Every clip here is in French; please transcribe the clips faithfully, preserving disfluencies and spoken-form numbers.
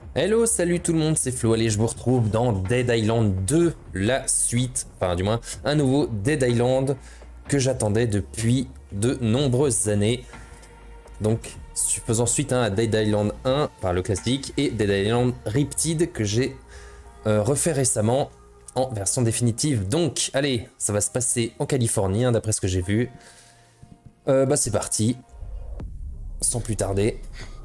Hello, salut tout le monde, c'est Flo. Allez, je vous retrouve dans Dead Island deux, la suite, enfin du moins un nouveau Dead Island que j'attendais depuis de nombreuses années. Donc, faisant suite hein, à Dead Island un, enfin le classique, et Dead Island Riptide que j'ai euh, refait récemment en version définitive. Donc, allez, ça va se passer en Californie, hein, d'après ce que j'ai vu. Euh, bah c'est parti, sans plus tarder.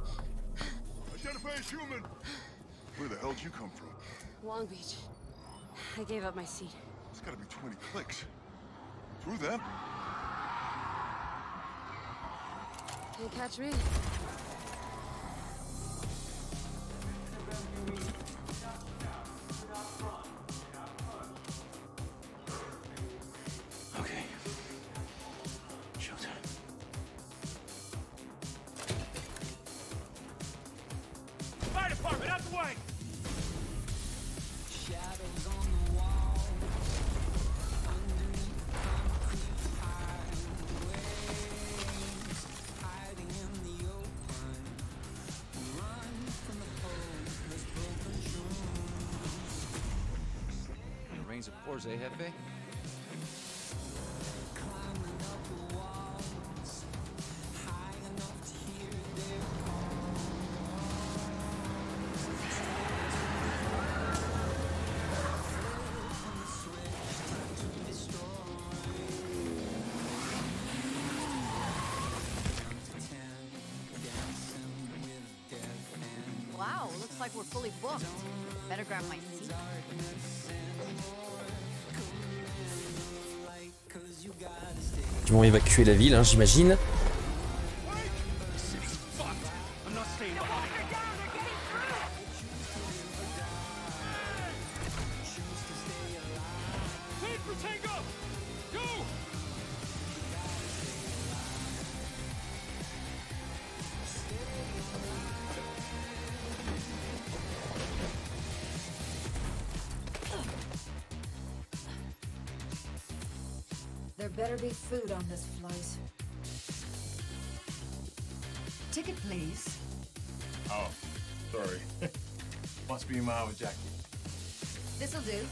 Where the hell did you come from? Long Beach. I gave up my seat. It's gotta be twenty clicks. Through them? Can't catch me. Okay. Showtime. Fire department, out the way! Shadows on the wall, underneath concrete highways, hiding in the open, run from the hopeless broken shoes. It rains it pours, eh, Jefe? Climbing up the walls, high enough to hear their Wow, looks like we're fully booked. Better grab my seat. Ils vont évacuer la ville, hein, j'imagine. City's fucked. I'm not staying behind. Wait for Tango! Go! There better be food on this flight. Ticket, please. Oh, sorry. Must be my with Jackie. This'll do.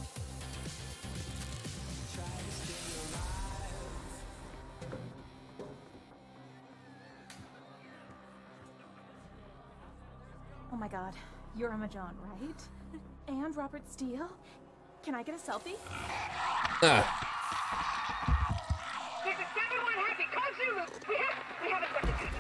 Oh my god, you're Emma John, right? And Robert Steele? Can I get a selfie? Ah. This is seven one Happy. Call Zulu. We have we have a passengers.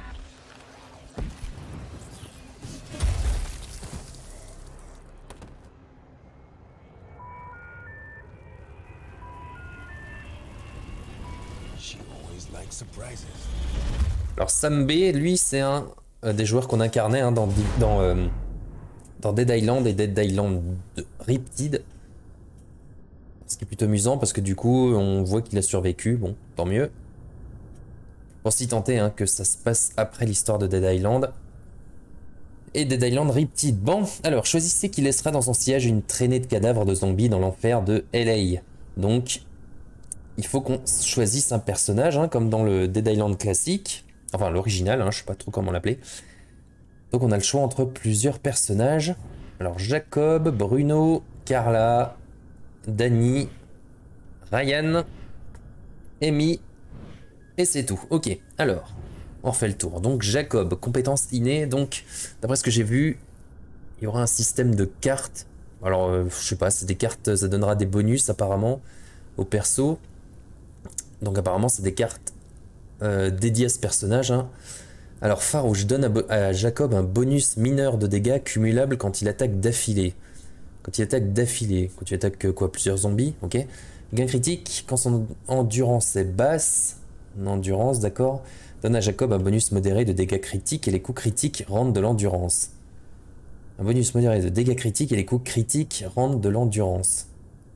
She always likes surprises. Alors Sam B, lui, c'est un euh, des joueurs qu'on incarnait hein, dans, dans, euh, dans Dead Island et Dead Island Riptide. Ce qui est plutôt amusant parce que du coup, on voit qu'il a survécu. Bon, tant mieux. Pour s'y tenter hein, que ça se passe après l'histoire de Dead Island. Et Dead Island Riptide. Bon, alors, choisissez qui laissera dans son sillage une traînée de cadavres de zombies dans l'enfer de L A. Donc, il faut qu'on choisisse un personnage, hein, comme dans le Dead Island classique. Enfin, l'original, hein, je sais pas trop comment l'appeler. Donc, on a le choix entre plusieurs personnages. Alors, Jacob, Bruno, Carla, Danny, Ryan, Amy, et c'est tout. Ok, alors, on refait le tour. Donc, Jacob, compétence innée. Donc, d'après ce que j'ai vu, il y aura un système de cartes. Alors, euh, je sais pas, c'est des cartes, ça donnera des bonus apparemment au perso. Donc apparemment c'est des cartes euh, dédiées à ce personnage. Hein. Alors Farouche donne à, à Jacob un bonus mineur de dégâts cumulable quand il attaque d'affilée. Quand il attaque d'affilée. Quand tu attaques quoi, plusieurs zombies, ok. Gain critique quand son endurance est basse. Endurance, d'accord. Donne à Jacob un bonus modéré de dégâts critiques et les coups critiques rendent de l'endurance. Un bonus modéré de dégâts critiques et les coups critiques rendent de l'endurance.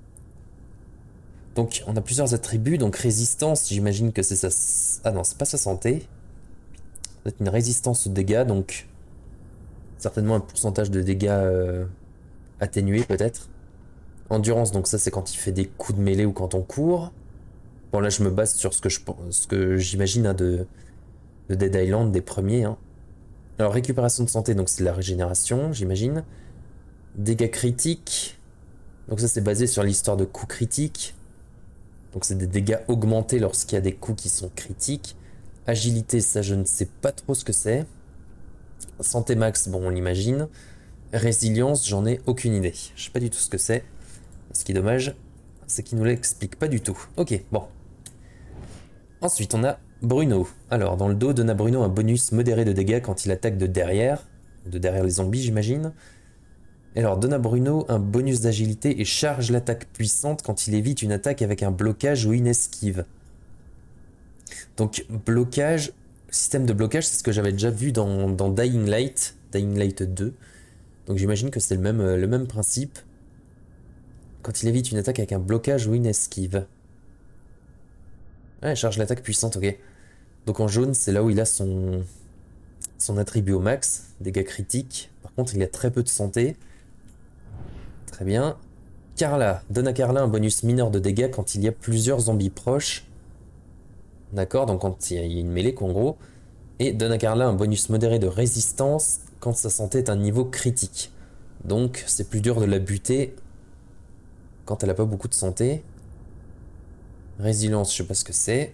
Donc on a plusieurs attributs, donc résistance, j'imagine que c'est sa... Ah non, c'est pas sa santé. C'est une résistance aux dégâts, donc certainement un pourcentage de dégâts euh, atténué peut-être. Endurance, donc ça c'est quand il fait des coups de mêlée ou quand on court. Bon là je me base sur ce que je ce que j'imagine hein, de, de Dead Island, des premiers. Hein. Alors récupération de santé, donc c'est de la régénération, j'imagine. Dégâts critiques. Donc ça c'est basé sur l'histoire de coups critiques. Donc c'est des dégâts augmentés lorsqu'il y a des coups qui sont critiques. Agilité, ça je ne sais pas trop ce que c'est. Santé max, bon on l'imagine. Résilience, j'en ai aucune idée. Je sais pas du tout ce que c'est. Ce qui est dommage, c'est qu'il nous l'explique pas du tout. Ok, bon. Ensuite on a Bruno. Alors dans le dos, donne à Bruno un bonus modéré de dégâts quand il attaque de derrière. De derrière les zombies j'imagine. Alors donne à Bruno un bonus d'agilité et charge l'attaque puissante quand il évite une attaque avec un blocage ou une esquive. Donc blocage, système de blocage, c'est ce que j'avais déjà vu dans, dans Dying Light, Dying Light deux. Donc j'imagine que c'est le même, le même principe. Quand il évite une attaque avec un blocage ou une esquive. Ouais, charge l'attaque puissante, ok. Donc en jaune, c'est là où il a son, son attribut au max, dégâts critiques. Par contre, il a très peu de santé. Très bien. Carla, donne à Carla un bonus mineur de dégâts quand il y a plusieurs zombies proches. D'accord, donc quand il y a une mêlée, en gros. Et donne à Carla un bonus modéré de résistance quand sa santé est à un niveau critique. Donc c'est plus dur de la buter quand elle a pas beaucoup de santé. Résilience, je sais pas ce que c'est.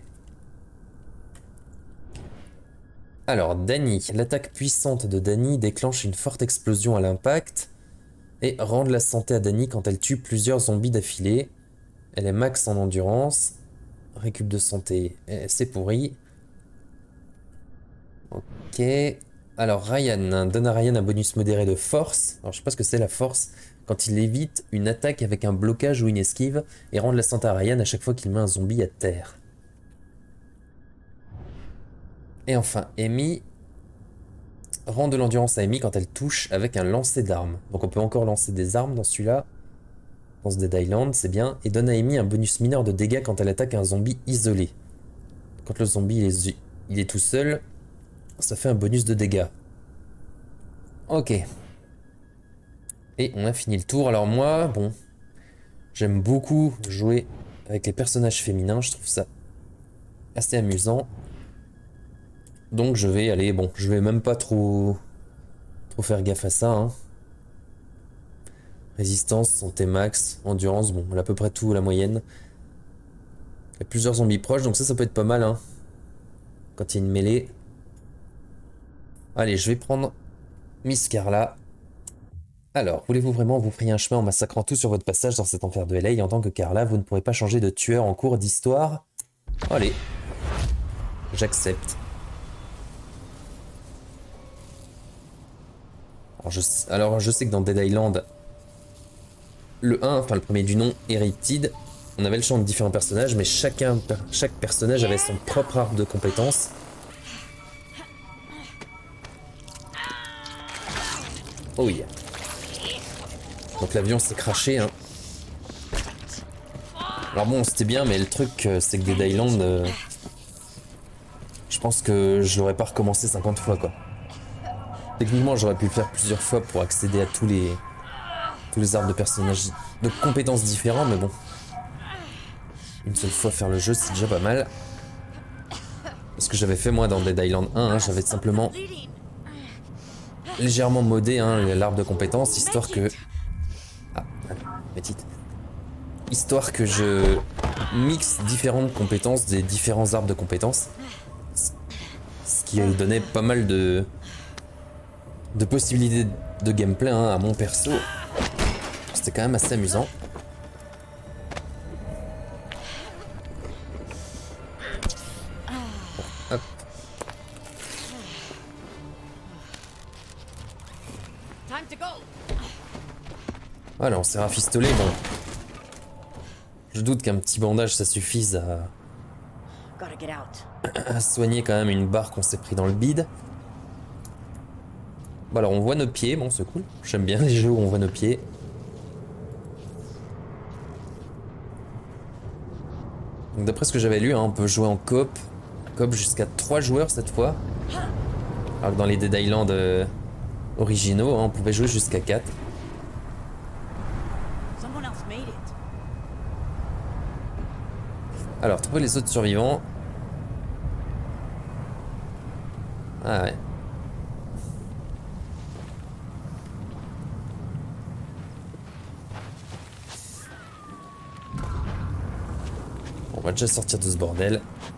Alors, Dani. L'attaque puissante de Dani déclenche une forte explosion à l'impact et rend de la santé à Dani quand elle tue plusieurs zombies d'affilée. Elle est max en endurance. Récup de santé, c'est pourri. Ok. Alors, Ryan. Donne à Ryan un bonus modéré de force. Alors, je sais pas ce que c'est la force. Quand il évite une attaque avec un blocage ou une esquive et rend de la santé à Ryan à chaque fois qu'il met un zombie à terre. Et enfin, Amy rend de l'endurance à Amy quand elle touche avec un lancer d'armes. Donc on peut encore lancer des armes dans celui-là. Dans ce Dead Island, c'est bien. Et donne à Amy un bonus mineur de dégâts quand elle attaque un zombie isolé. Quand le zombie il est, il est tout seul, ça fait un bonus de dégâts. Ok. Et on a fini le tour. Alors moi, bon, j'aime beaucoup jouer avec les personnages féminins. Je trouve ça assez amusant. Donc je vais aller, bon, je vais même pas trop, trop faire gaffe à ça. Hein. Résistance, santé max, endurance, bon, on a à peu près tout, la moyenne. Il y a plusieurs zombies proches, donc ça, ça peut être pas mal. Hein. Quand il y a une mêlée. Allez, je vais prendre Miss Carla. Alors, voulez-vous vraiment vous frayer un chemin en massacrant tout sur votre passage dans cet enfer de L A? En tant que Carla, vous ne pourrez pas changer de tueur en cours d'histoire. Allez, j'accepte. Alors je, alors je sais que dans Dead Island, le un, enfin le premier du nom, Riptide, on avait le choix de différents personnages, mais chacun, chaque personnage avait son propre arbre de compétences. Oh yeah. Donc l'avion s'est craché. Hein. Alors bon, c'était bien, mais le truc, c'est que Dead Island, euh, je pense que je l'aurais pas recommencé cinquante fois, quoi. Techniquement, j'aurais pu le faire plusieurs fois pour accéder à tous les tous les arbres de personnages de compétences différents, mais bon. Une seule fois faire le jeu, c'est déjà pas mal. Parce que j'avais fait moi dans Dead Island un, hein, j'avais simplement légèrement modé hein, l'arbre de compétences, histoire que... Ah, petite. Histoire que je mixe différentes compétences des différents arbres de compétences. Ce qui donnait pas mal de... de possibilités de gameplay hein, à mon perso. C'était quand même assez amusant. Hop. Voilà, on s'est rafistolé, bon. Je doute qu'un petit bandage ça suffise à... à soigner quand même une barre qu'on s'est pris dans le bide. Bon alors on voit nos pieds, bon c'est cool. J'aime bien les jeux où on voit nos pieds. Donc d'après ce que j'avais lu, hein, on peut jouer en coop. Coop jusqu'à trois joueurs cette fois. Alors que dans les Dead Island euh, originaux, hein, on pouvait jouer jusqu'à quatre. Alors, trouver les autres survivants. Ah ouais. On va déjà sortir de ce bordel.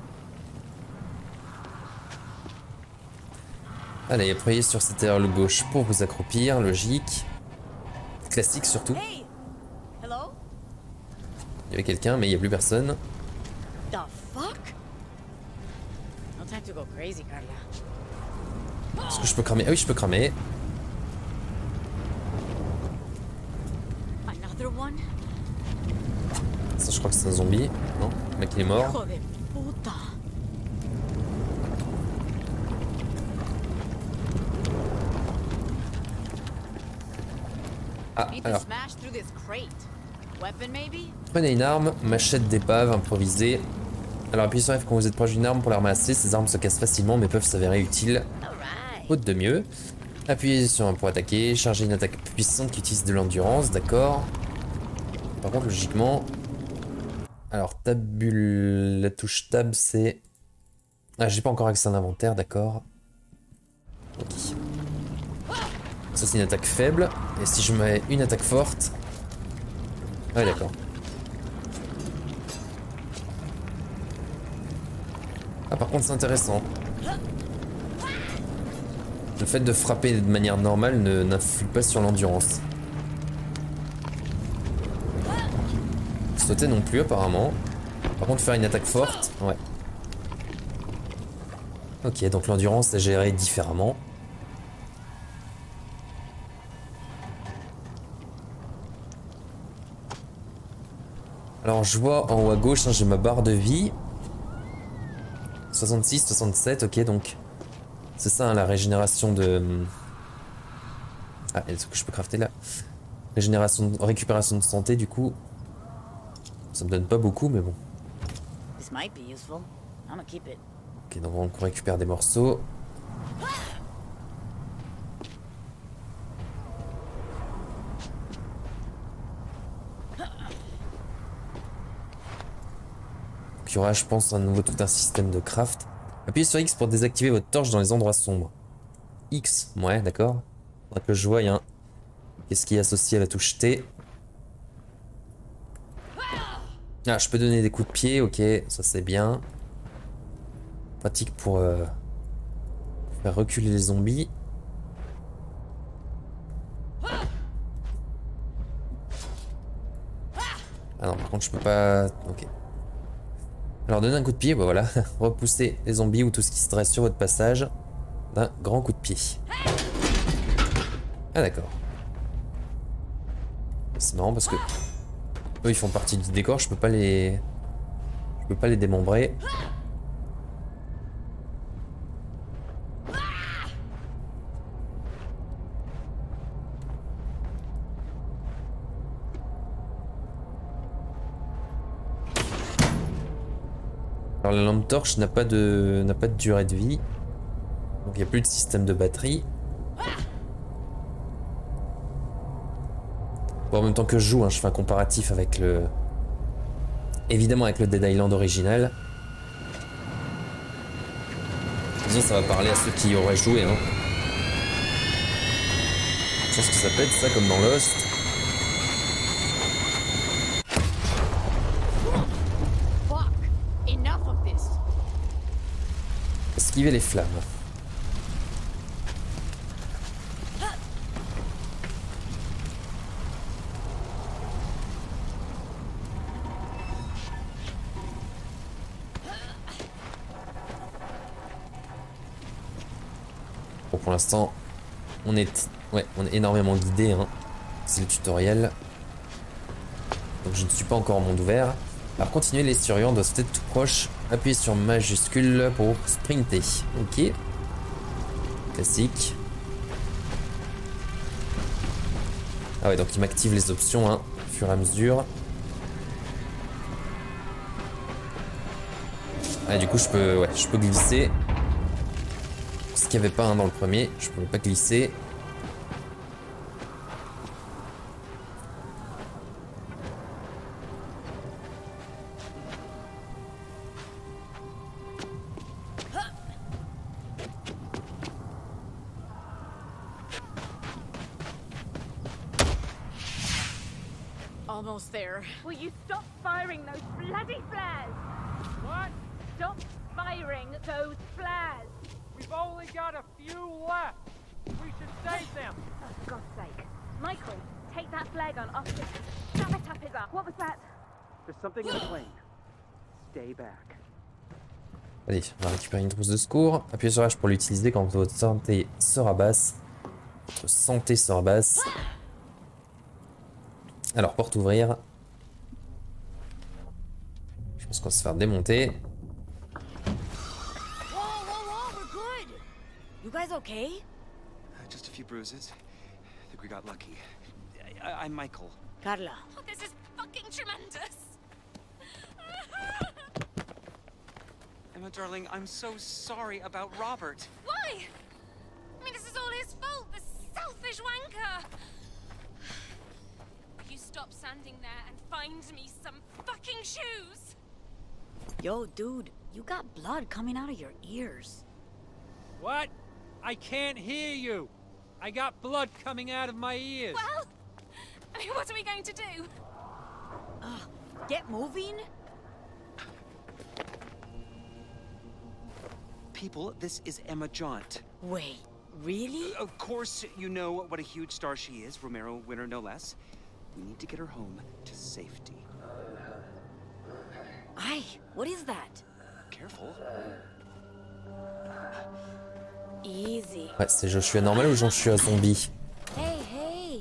Allez, appuyez sur cet aile gauche pour vous accroupir, logique. Classique surtout. Hey! Hello? Il y avait quelqu'un, mais il n'y a plus personne. The fuck? No time to go crazy, Carla. Est-ce que je peux cramer? Ah oui, je peux cramer. Another one? Ça, je crois que c'est un zombie. Non, le mec il est mort. Hijo de puta. Ah, Need to alors. smash through this crate. Weapon, maybe? Prenez une arme, machette d'épave improvisée. Alors appuyez sur F quand vous êtes proche d'une arme pour la ramasser. Ces armes se cassent facilement mais peuvent s'avérer utiles. Alright. Faute de mieux. Appuyez sur un pour attaquer. Chargez une attaque puissante qui utilise de l'endurance, d'accord. Par contre, logiquement... Alors, tabule... La touche tab, c'est... Ah, j'ai pas encore accès à l'inventaire, d'accord. Ok. Ça, c'est une attaque faible. Et si je mets une attaque forte... Ah ouais, d'accord. Ah, par contre, c'est intéressant. Le fait de frapper de manière normale ne n'influe pas sur l'endurance. Sauter non plus, apparemment. Par contre, faire une attaque forte, ouais. Ok, donc l'endurance est gérée différemment. Alors, je vois en haut à gauche, hein, j'ai ma barre de vie. soixante-six, soixante-sept, ok, donc... C'est ça, hein, la régénération de... Ah, est-ce que je peux crafter là? Régénération, de... récupération de santé, du coup. Ça me donne pas beaucoup, mais bon. This might be useful. I'm gonna keep it. Ok, donc on récupère des morceaux. Donc, il y aura, je pense, à nouveau tout un système de craft. Appuyez sur X pour désactiver votre torche dans les endroits sombres. X, ouais, d'accord. Faudra que je voie, hein. Qu'est-ce qui est associé à la touche T? Ah, je peux donner des coups de pied, ok, ça c'est bien. Pratique pour euh, faire reculer les zombies. Ah non, par contre je peux pas... Ok. Alors donner un coup de pied, bah voilà. Repousser les zombies ou tout ce qui se dresse sur votre passage d'un grand coup de pied. Ah d'accord. C'est marrant parce que... Eux ils font partie du décor, je peux pas les... Je peux pas les démembrer. Alors la lampe torche n'a pas de n'a pas de durée de vie. Donc il n'y a plus de système de batterie. Bon, en même temps que je joue, hein, je fais un comparatif avec le... Évidemment avec le Dead Island original. Disons ça va parler à ceux qui y auraient joué. Hein. Je pense que ça peut être ça comme dans Lost. Esquiver les flammes. Bon, pour l'instant, on est, ouais, on est énormément guidé. Hein. C'est le tutoriel. Donc je ne suis pas encore en monde ouvert. Alors continuer, les surveillants doivent être tout proches. Appuyez sur majuscule pour sprinter. Ok. Classique. Ah ouais, donc il m'active les options hein, au fur et à mesure. Ah du coup je peux, ouais, je peux glisser. Ce qu'il n'y avait pas hein, dans le premier, je pouvais pas glisser. Almost there. Will you stop firing those bloody flares? What? Stop firing those flares! We've only got a few left. We should save them. Oh, for God's sake. Michael, take that flare gun off his... Shove it up his ass. What was that? There's something in the plane. Stay back. Allez, on va récupérer une trousse de secours. Appuyez sur H pour l'utiliser quand votre santé se rabaisse. Votre santé se rabasse. Alors, porte ouvrir. Je pense qu'on va se faire démonter. Whoa, whoa, whoa, we're good. You guys okay? Uh, just a few bruises. I think we got lucky. I I'm Michael. Carla. Oh, this is fucking tremendous. Emma, darling, I'm so sorry about Robert. Why? I mean, this is all his fault, the selfish wanker. You stop standing there and find me some fucking shoes. Yo, dude, you got blood coming out of your ears. What? I can't hear you. I got blood coming out of my ears. Well, I mean, what are we going to do? Uh, get moving? People, this is Emma Jaunt. Wait, really? Uh, of course, you know what a huge star she is, Romero winner no less. We need to get her home to safety. Aye, what is that? Careful. Easy. Ouais, c'est Joshua normal ou Joshua zombie? Hey, hey.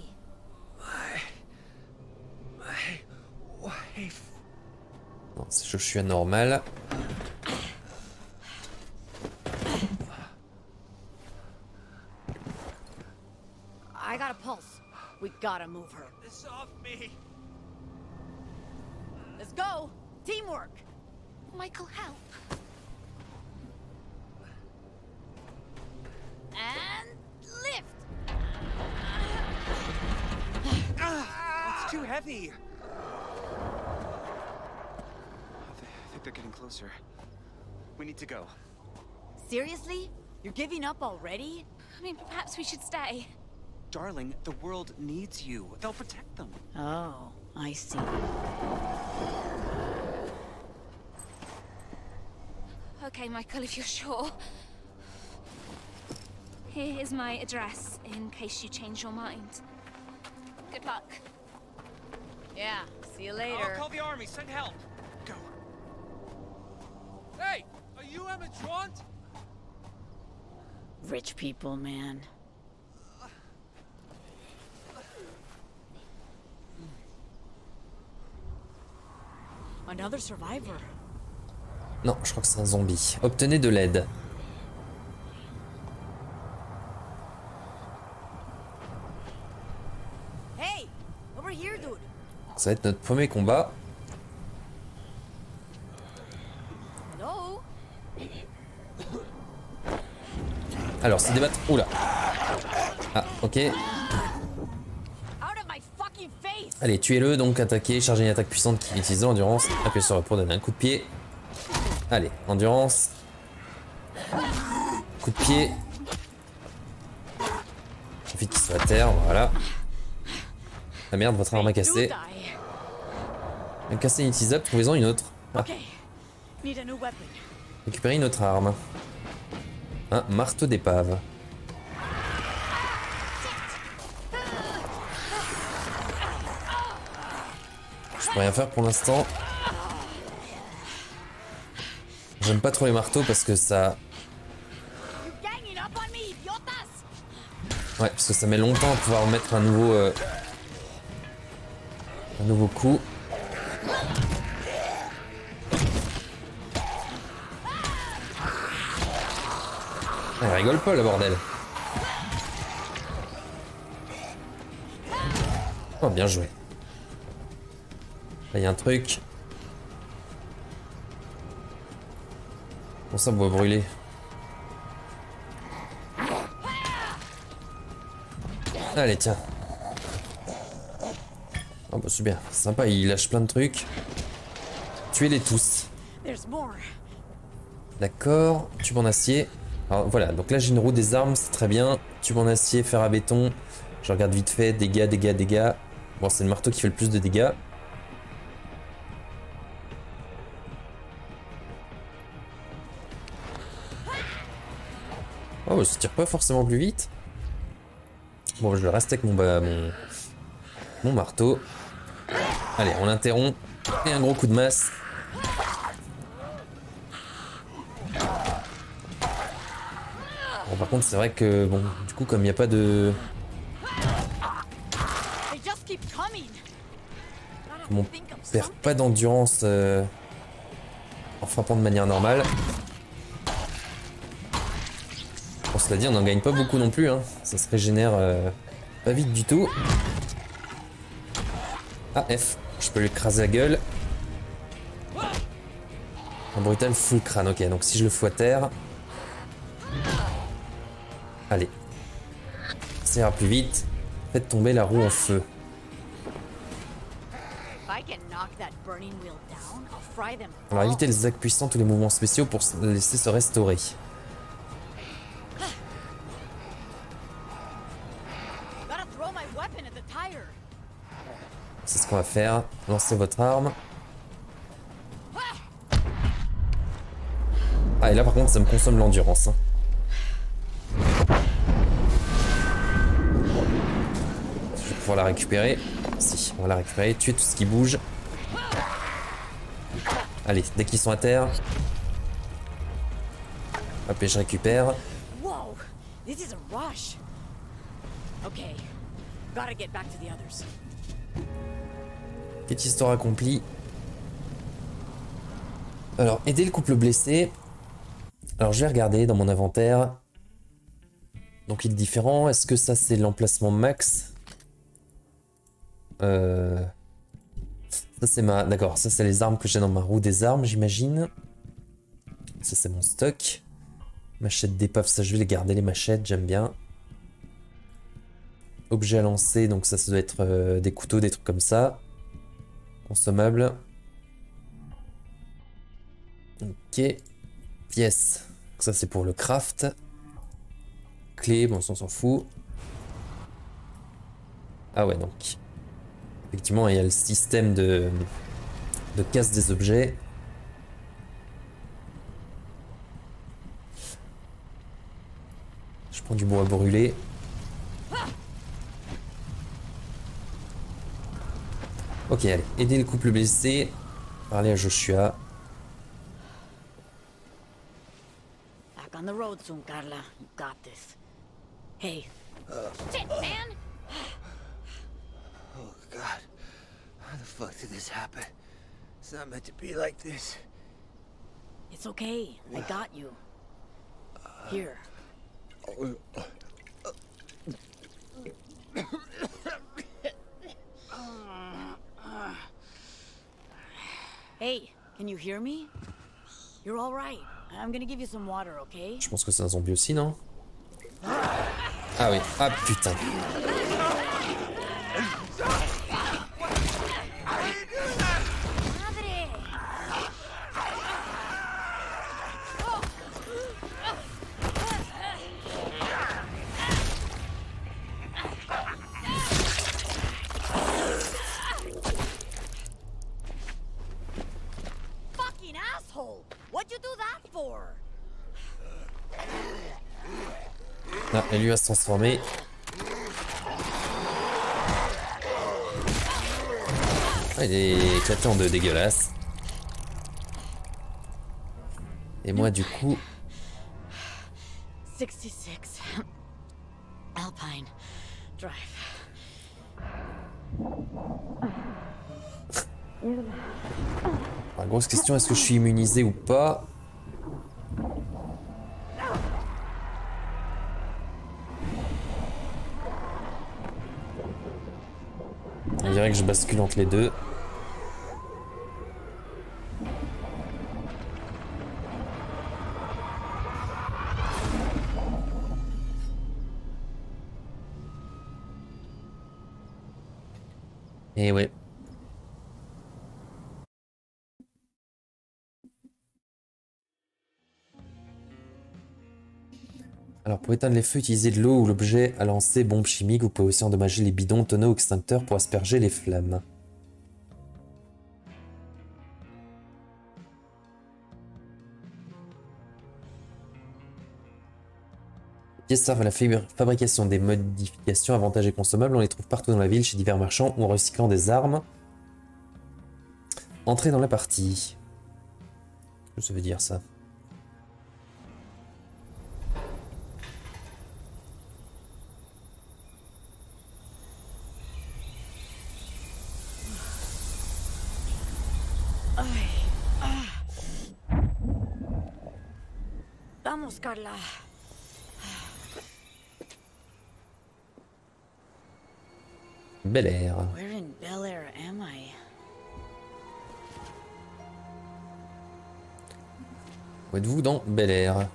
Non, c'est Joshua normal. I got a pulse. We gotta move her. This off me. Let's go. Teamwork. Michael, help. And lift. Ah, it's too heavy. I th- I think they're getting closer. We need to go. Seriously? You're giving up already? I mean, perhaps we should stay. Darling, the world needs you. They'll protect them. Oh, I see. Okay, Michael, if you're sure. Here is my address, in case you change your mind. Good luck. Yeah, see you I'll later. call the army. Send help. Go. Hey, are you Emma Jaunt? Rich people, man. Another survivor. Non, je crois que c'est un zombie. Obtenez de l'aide. Hey, over here, dude. Ça va être notre premier combat. Hello? Alors, c'est débattre. Oula. Ah, ok. Out of my fucking face. Allez, tuez-le, donc attaquez, chargez une attaque puissante qui utilise l'endurance. Appuyez sur pour donner un coup de pied. Allez, endurance. Coup de pied. Suffit qu'il soit à terre, voilà. Ah merde, votre arme a cassé. Un cassé inutilisable, trouvez-en une autre. Ah. Okay. Need a new weapon. Récupérez une autre arme. Un marteau d'épave. Je peux rien faire pour l'instant. J'aime pas trop les marteaux parce que ça... Ouais, parce que ça met longtemps à pouvoir mettre un nouveau... Euh... Un nouveau coup. Elle rigole pas, le bordel. Oh, bien joué. Là, il y a un truc. Bon, ça, bois brûlé. Allez, tiens. Oh, bah, c'est bien. Sympa, il lâche plein de trucs. Tuez-les tous. D'accord. Tube en acier. Alors voilà, donc là j'ai une roue des armes, c'est très bien. Tube en acier, fer à béton. Je regarde vite fait, dégâts, dégâts, dégâts. Bon, c'est le marteau qui fait le plus de dégâts. Oh, ça tire pas forcément plus vite. Bon, je vais rester avec mon, bah, mon, mon marteau. Allez, on l'interrompt. Et un gros coup de masse. Bon, par contre, c'est vrai que, bon, du coup, comme il n'y a pas de... Comme on perd pas d'endurance euh, en frappant de manière normale. Bon, cela dit, on n'en gagne pas beaucoup non plus, hein. Ça se régénère euh, pas vite du tout. Ah, F. Je peux lui écraser la gueule. Un brutal full crâne, ok. Donc si je le fous à terre... Allez. Ça ira plus vite. Faites tomber la roue en feu. Alors évitez les attaques puissantes ou les mouvements spéciaux pour se laisser se restaurer. C'est ce qu'on va faire. Lancez votre arme. Ah, et là par contre ça me consomme l'endurance. Hein. Je vais pouvoir la récupérer. Si, on va la récupérer. Tuer tout ce qui bouge. Allez, dès qu'ils sont à terre. Hop, et je récupère. Wow, this is a rush. Okay, gotta get back to the others. Petite histoire accomplie. Alors, aider le couple blessé. Alors, je vais regarder dans mon inventaire. Donc, il est différent. Est-ce que ça, c'est l'emplacement max? Euh... Ça, c'est ma... D'accord, ça, c'est les armes que j'ai dans ma roue des armes, j'imagine. Ça, c'est mon stock. Machette d'épave, ça, je vais les garder, les machettes, j'aime bien. Objet à lancer, donc ça, ça doit être euh, des couteaux, des trucs comme ça. Consommable. Ok. Pièces. Ça c'est pour le craft. Clé, bon ça on s'en fout. Ah ouais donc. Effectivement il y a le système de, de casse des objets. Je prends du bois à brûler. Ok, allez, aider le couple blessé. Parler à Joshua. Back on the road soon, Carla. You got this. Hey. Shit, man! Oh, God. How the fuck did this happen? It's not meant to be like this. It's okay. I got you. Here. Hey, can you hear me? You're all right. I'm gonna give you some water, okay? Je pense que c'est un zombie aussi, non? Ah oui. Ah putain. Fucking asshole! What'd you do that for? Ah, elle lui va se transformer. Ah, il est éclaté en deux, dégueulasse. Et moi, du coup... sixty-six. Alpine Drive. La grosse question, est-ce que je suis immunisé ou pas? On dirait que je bascule entre les deux. Et ouais. Alors pour éteindre les feux, utilisez de l'eau ou l'objet à lancer bombe chimique. Vous pouvez aussi endommager les bidons, tonneaux ou extincteurs pour asperger les flammes. Pièces servent à la fabrication des modifications, avantages et consommables. On les trouve partout dans la ville, chez divers marchands ou en recyclant des armes. Entrez dans la partie. Qu'est-ce que ça veut dire ça? Vamos, Carla. Bel Air. Where in Bel Air am I? Où êtes-vous dans Bel Air?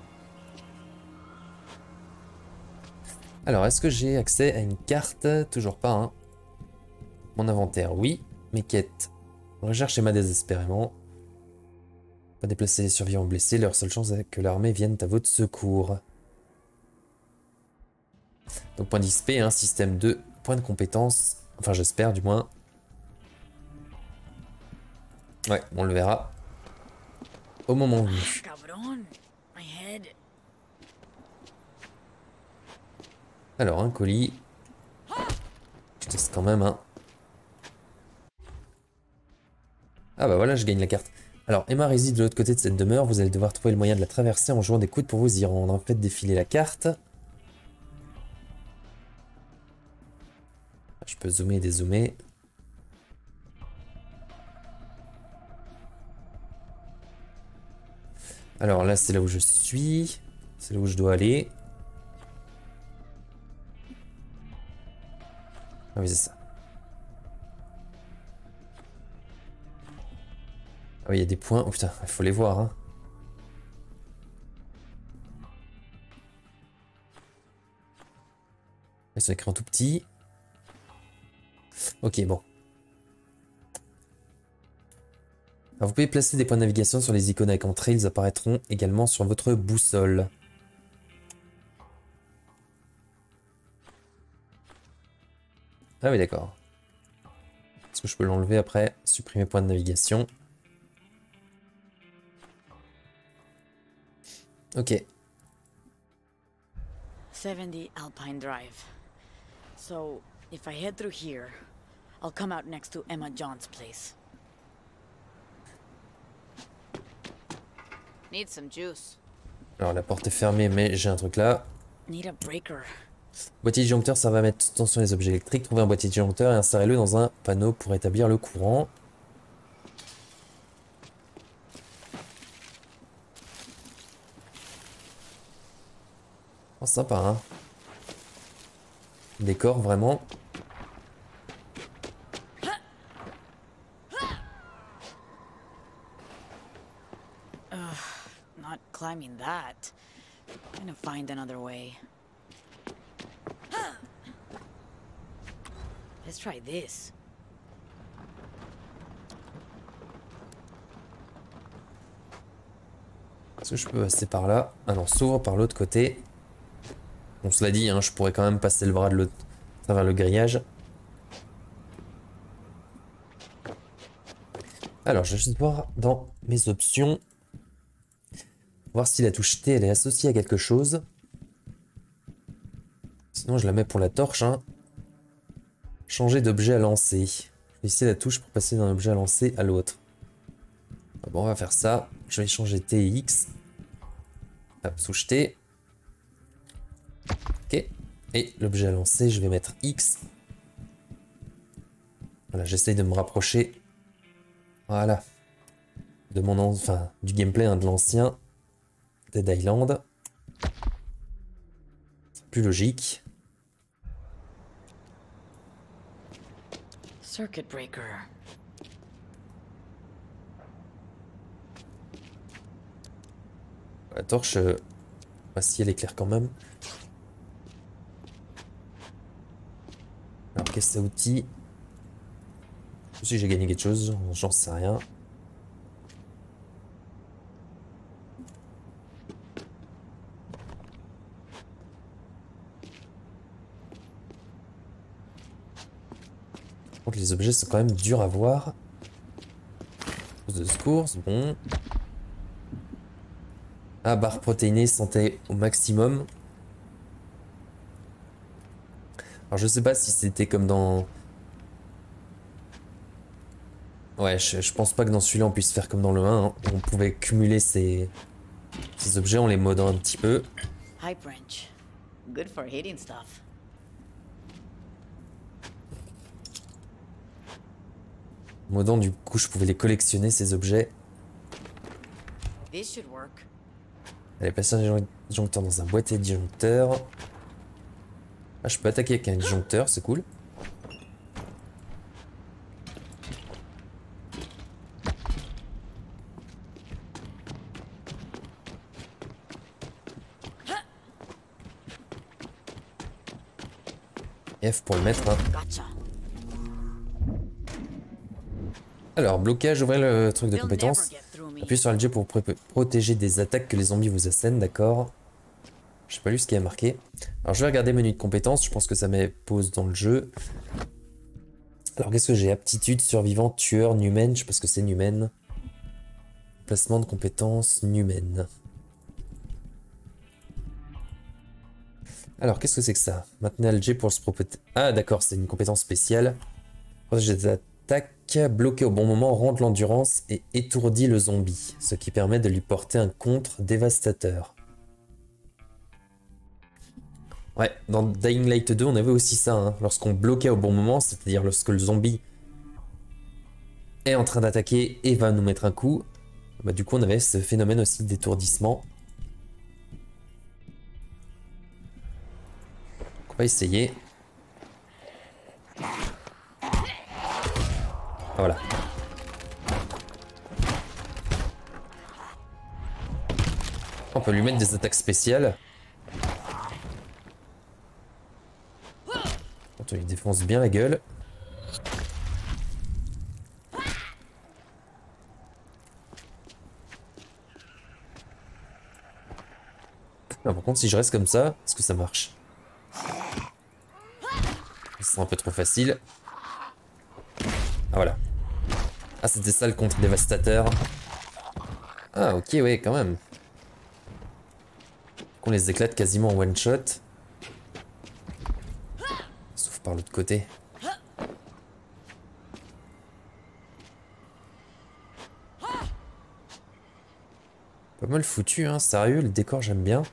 Alors, est-ce que j'ai accès à une carte? Toujours pas, hein. Mon inventaire, oui. Mes quêtes. Recherche Emma désespérément. Pas déplacer les survivants blessés. Leur seule chance est que l'armée vienne à votre secours. Donc, point d'X P, hein, système deux. Point de compétence. Enfin, j'espère, du moins. Ouais, on le verra. Au moment venu. Alors, un colis. Je teste quand même, hein. Ah bah voilà, je gagne la carte. Alors, Emma réside de l'autre côté de cette demeure. Vous allez devoir trouver le moyen de la traverser en jouant des coudes pour vous y rendre. Faites défiler la carte. Je peux zoomer et dézoomer. Alors là, c'est là où je suis. C'est là où je dois aller. Ah oui, c'est ça. Ah oui, il y a des points. Oh putain, il faut les voir, hein. Ils sont écrits en tout petit. Ok, bon. Alors, vous pouvez placer des points de navigation sur les icônes avec entrée. Ils apparaîtront également sur votre boussole. Ah oui, d'accord. Est-ce que je peux l'enlever après? Supprimer point de navigation. Ok. seventy Alpine Drive. So, if I head through here, I'll come out next to Emma John's place. Need some juice. Alors la porte est fermée, mais j'ai un truc là. Need a breaker. Boîtier disjoncteur, ça va mettre tension les objets électriques. Trouvez un boîtier disjoncteur et insérez-le dans un panneau pour établir le courant. Oh, sympa, hein. Décor, vraiment. Ugh, not climbing that. I'm gonna find another way. Let's try this. Est-ce que je peux passer par là? Ah non, s'ouvre par l'autre côté. On se l'a dit, hein, je pourrais quand même passer le bras de l'autre à travers le grillage. Alors, je vais juste voir dans mes options. Voir si la touche T, elle est associée à quelque chose. Sinon, je la mets pour la torche. Hein. Changer d'objet à lancer. Je vais essayer la touche pour passer d'un objet à lancer à l'autre. Bon, on va faire ça. Je vais changer T et X. Hop, touche T. Ok. Et l'objet à lancer, je vais mettre X. Voilà, j'essaye de me rapprocher. Voilà. De mon enfin, du gameplay hein, de l'ancien Dead Island. C'est plus logique. Circuit breaker. La torche, euh, bah, si elle éclaire quand même. Alors qu'est-ce que ça outil? Si j'ai gagné quelque chose, j'en sais rien. Par contre, les objets sont quand même durs à voir. Pose de secours, c'est bon. Ah, barre protéinée, santé au maximum. Alors je sais pas si c'était comme dans... Ouais, je, je pense pas que dans celui-là on puisse faire comme dans le un, hein, où on pouvait cumuler ces... ces objets en les modant un petit peu. Hi, Branch. Good for hitting stuff. Modant, du coup, je pouvais les collectionner, ces objets. This should work. Allez, passer un disjoncteur dans un boîtier de disjoncteur. Ah, je peux attaquer avec un disjoncteur, c'est cool. F pour le mettre. Hein. Alors, blocage, ouvrir le truc de compétence. Appuyez sur L G pour pr protéger des attaques que les zombies vous assènent, d'accord. J'ai pas lu ce qui est marqué. Alors, je vais regarder menu de compétences, je pense que ça met pause dans le jeu. Alors, qu'est-ce que j'ai? Aptitude, survivant, tueur, numen, je sais pas ce que c'est numen. Placement de compétences, numen. Alors, qu'est-ce que c'est que ça? Maintenez L G pour se protéger. Ah, d'accord, c'est une compétence spéciale. Protéger des attaques, bloquer au bon moment, rendre l'endurance et étourdit le zombie, ce qui permet de lui porter un contre dévastateur. Ouais, dans Dying Light deux, on avait aussi ça, hein. Lorsqu'on bloquait au bon moment, c'est-à-dire lorsque le zombie est en train d'attaquer et va nous mettre un coup, bah, du coup on avait ce phénomène aussi d'étourdissement. On va essayer. Voilà. On peut lui mettre des attaques spéciales. On lui défonce bien la gueule. Ah, par contre, si je reste comme ça, est-ce que ça marche? C'est un peu trop facile. Ah voilà. Ah, c'était ça le contre dévastateur. Ah ok, ouais, quand même. Qu'on les éclate quasiment en one shot. Sauf par l'autre côté. Pas mal foutu, hein, sérieux, le décor j'aime bien.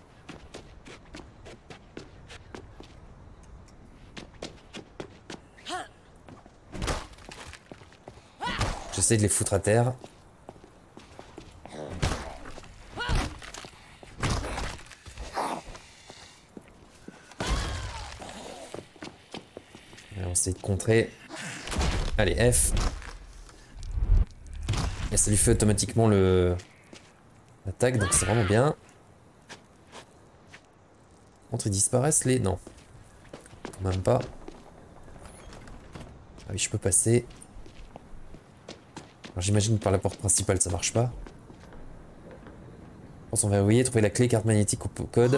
J'essaie de les foutre à terre. Et on essaie de contrer. Allez, F. Et ça lui fait automatiquement le l'attaque, donc c'est vraiment bien. Contre, ils disparaissent les... Non. Même pas. Ah oui, je peux passer. J'imagine que par la porte principale ça marche pas. Je pense qu'on va verrouiller, trouver la clé, carte magnétique ou code.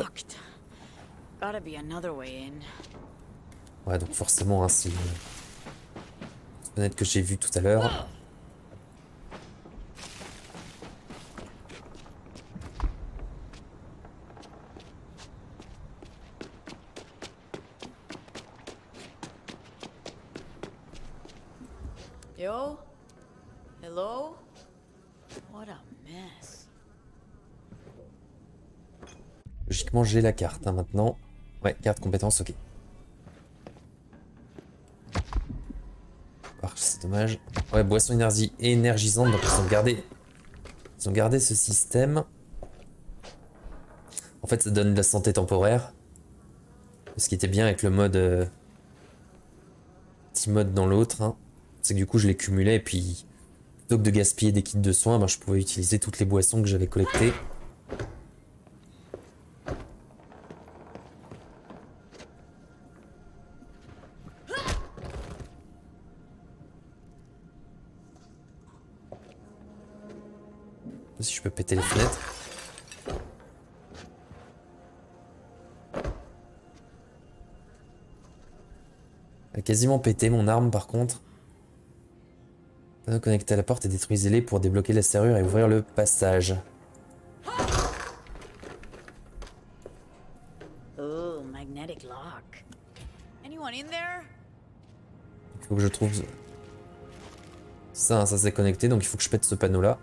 Ouais, donc forcément, hein, c'est une fenêtre que j'ai vue tout à l'heure. Yo? Hello? What a mess. Logiquement, j'ai la carte hein, maintenant. Ouais, carte compétence, ok. Ah, c'est dommage. Ouais, boisson énergie énergisante, donc ils ont gardé. Ils ont gardé ce système. En fait, ça donne de la santé temporaire. Ce qui était bien avec le mode. Euh, petit mode dans l'autre. Hein. C'est que du coup, je les cumulais et puis. Plutôt que de gaspiller des kits de soins, ben, je pouvais utiliser toutes les boissons que j'avais collectées. Si je peux péter les fenêtres. Elle a quasiment pété mon arme par contre. Connectez à la porte et détruisez-les pour débloquer la serrure et ouvrir le passage. Oh, magnetic lock. anyone in there? Il faut que je trouve... Ça, ça s'est connecté, donc il faut que je pète ce panneau-là.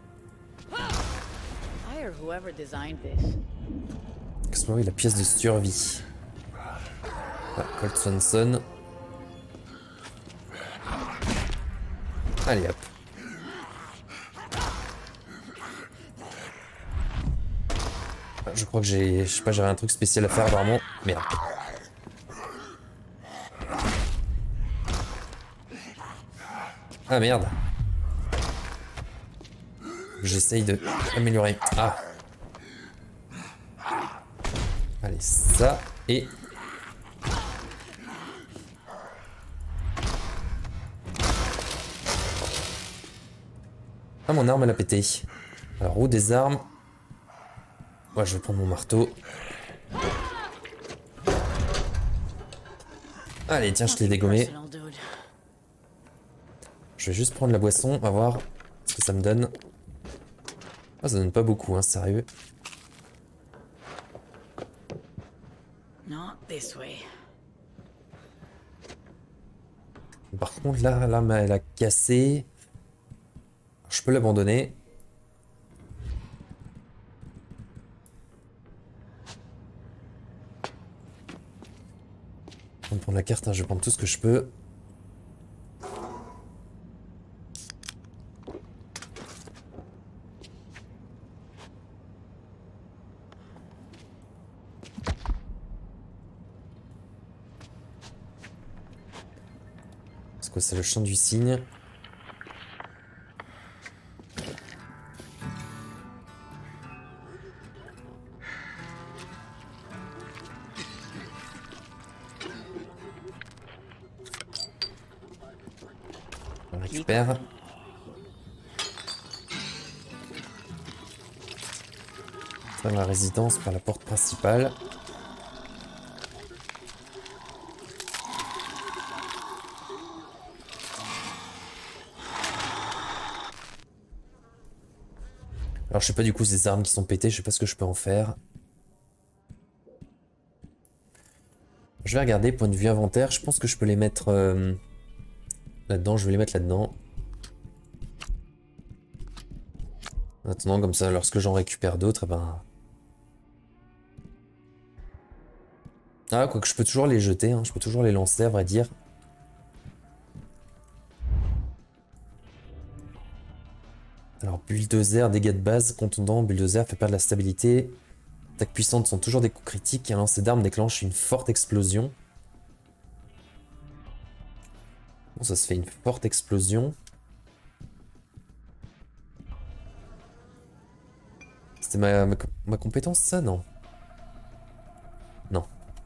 Hire whoever designed this. Explorer la pièce de survie. Ah, Colt Swanson. Allez hop. Ah, je crois que j'ai... Je sais pas, j'avais un truc spécial à faire vraiment. Merde. Ah merde. J'essaye de améliorer. Ah. Allez, ça et... Ah, mon arme elle a pété. Alors, roue des armes. Ouais, je vais prendre mon marteau. Allez, tiens, je l'ai dégommé. Je vais juste prendre la boisson, on va voir ce que ça me donne. Ah, ça donne pas beaucoup, hein, sérieux. Not this way. Par contre, là, l'arme elle a cassé. Je peux l'abandonner. Je vais prendre la carte, hein, je vais prendre tout ce que je peux. C'est quoi, c'est le chant du cygne? On récupère. Faire la résidence par la porte principale. Alors je sais pas du coup ces armes qui sont pétées, je sais pas ce que je peux en faire. Je vais regarder point de vue inventaire, je pense que je peux les mettre euh, là-dedans, je vais les mettre là-dedans. Maintenant comme ça, lorsque j'en récupère d'autres, eh ben... Ah, quoique je peux toujours les jeter, hein, je peux toujours les lancer à vrai dire. Alors, bulldozer, dégâts de base, contondant, bulldozer fait perdre la stabilité. Attaques puissantes sont toujours des coups critiques et un lancer d'armes déclenche une forte explosion. Bon, ça se fait une forte explosion. C'était ma, ma, ma compétence, ça? Non. Non.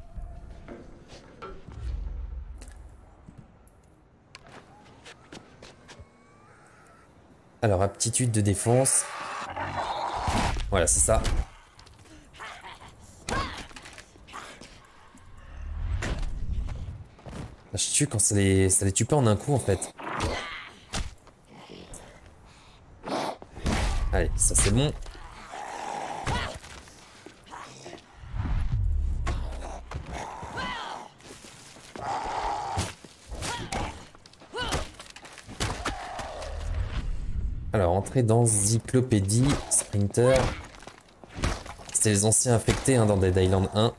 Alors, aptitude de défense. Voilà, c'est ça. Là, je tue quand ça les, ça les tue pas en un coup, en fait. Allez, ça c'est bon. Alors, entrer dans Encyclopédie, Sprinter. C'était les anciens infectés hein, dans Dead Island un.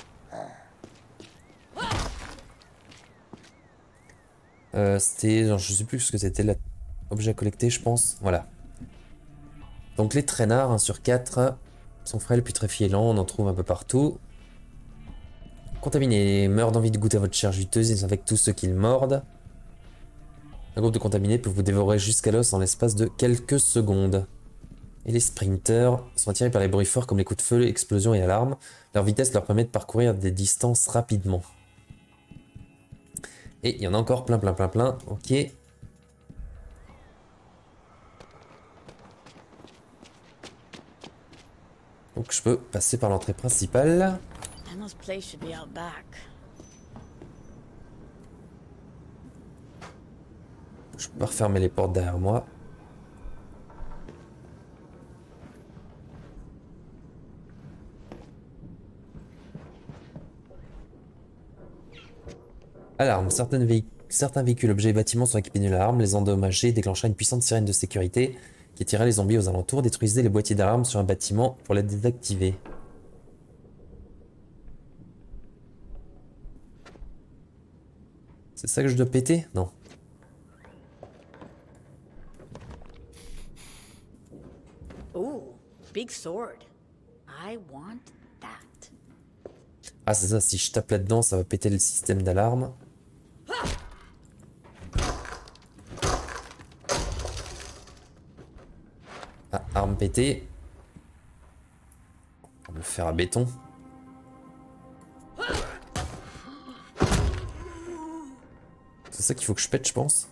Euh, c'était, genre, je sais plus ce que c'était, l'objet à collecter, je pense. Voilà. Donc les traînards, un sur quatre, sont frêles, putréfiés, lents, on en trouve un peu partout. Contaminés, meurent d'envie de goûter à votre chair juteuse, ils infectent tous ceux qu'ils mordent. Un groupe de contaminés peut vous dévorer jusqu'à l'os en l'espace de quelques secondes. Et les sprinters sont attirés par les bruits forts comme les coups de feu, explosions et alarmes. Leur vitesse leur permet de parcourir des distances rapidement. Et il y en a encore plein, plein, plein, plein. Ok. Donc je peux passer par l'entrée principale. Je peux pas refermer les portes derrière moi. Alarme. Certaines véhic- Certains véhicules, objets et bâtiments sont équipés d'une alarme. Les endommager déclenchera une puissante sirène de sécurité qui attira les zombies aux alentours. Détruisez les boîtiers d'alarme sur un bâtiment pour les désactiver. C'est ça que je dois péter? Non. Ooh, big sword. I want that. Ah c'est ça, si je tape là-dedans, ça va péter le système d'alarme. Ah, arme pétée. On va me faire à béton. C'est ça qu'il faut que je pète, je pense.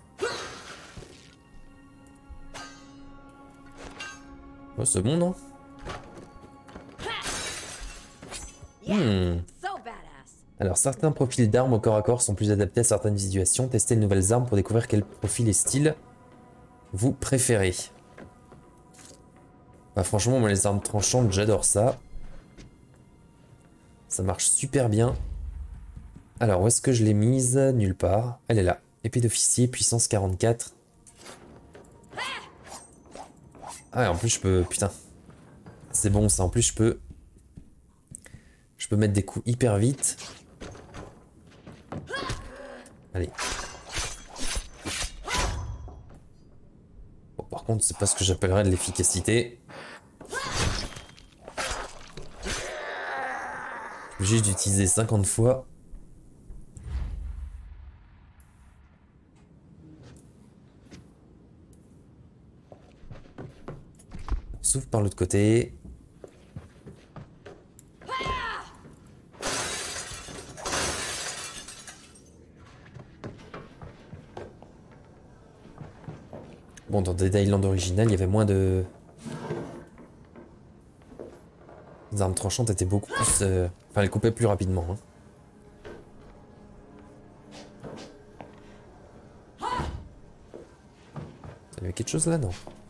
Oh, c'est bon, non? Hmm. Alors, certains profils d'armes au corps à corps sont plus adaptés à certaines situations. Testez de nouvelles armes pour découvrir quel profil et style vous préférez. Bah, franchement, moi, les armes tranchantes, j'adore ça. Ça marche super bien. Alors, où est-ce que je l'ai mise? Nulle part. Elle est là. Épée d'officier, puissance quarante-quatre. Ah, et en plus, je peux... Putain. C'est bon, ça. En plus, je peux... Je peux mettre des coups hyper vite. Allez. Bon, par contre, c'est pas ce que j'appellerais de l'efficacité. J'ai d'utiliser cinquante fois. On s'ouvre par l'autre côté. Bon, dans Dead Island original, il y avait moins de... Les armes tranchantes étaient beaucoup plus... Euh... Enfin, elles coupaient plus rapidement. Hein. Il y avait quelque chose là, non?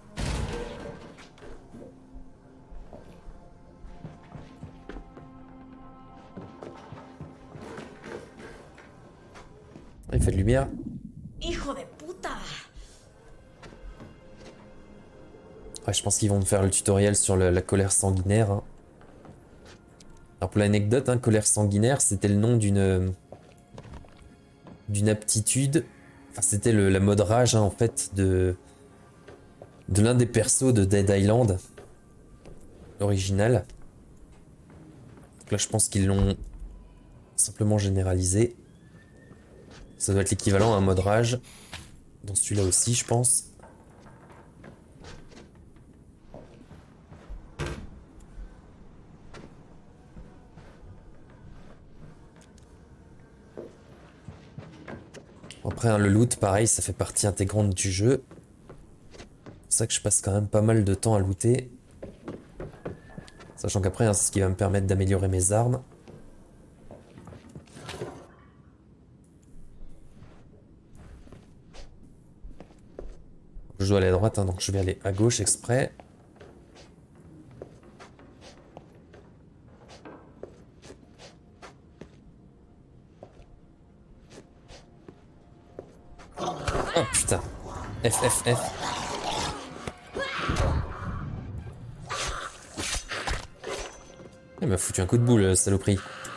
Ah, il fait de lumière. Hijo de puta! Ouais, je pense qu'ils vont me faire le tutoriel sur le, la colère sanguinaire. Hein. Alors pour l'anecdote, hein, colère sanguinaire, c'était le nom d'une d'une aptitude. Enfin, c'était la mode rage hein, en fait de de l'un des persos de Dead Island, l'original. Donc là, je pense qu'ils l'ont simplement généralisé. Ça doit être l'équivalent à un mode rage. Dans celui-là aussi, je pense. Après, hein, le loot, pareil, ça fait partie intégrante du jeu. C'est pour ça que je passe quand même pas mal de temps à looter. Sachant qu'après, hein, c'est ce qui va me permettre d'améliorer mes armes. Je dois aller à droite, hein, donc je vais aller à gauche exprès. Oh putain. F, F, F. Il m'a foutu un coup de boule, saloperie.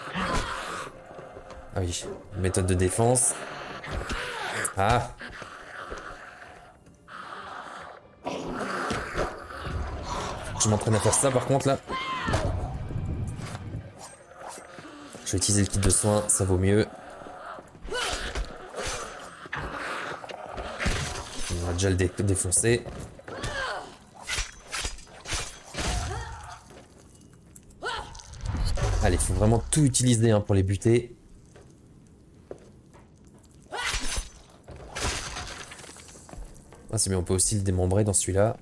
Ah oui, méthode de défense. Ah. Je m'entraîne à faire ça par contre là. Je vais utiliser le kit de soins, ça vaut mieux. On va déjà le dé défoncer. Allez, il faut vraiment tout utiliser hein, pour les buter. Ah, c'est bien, on peut aussi le démembrer dans celui-là.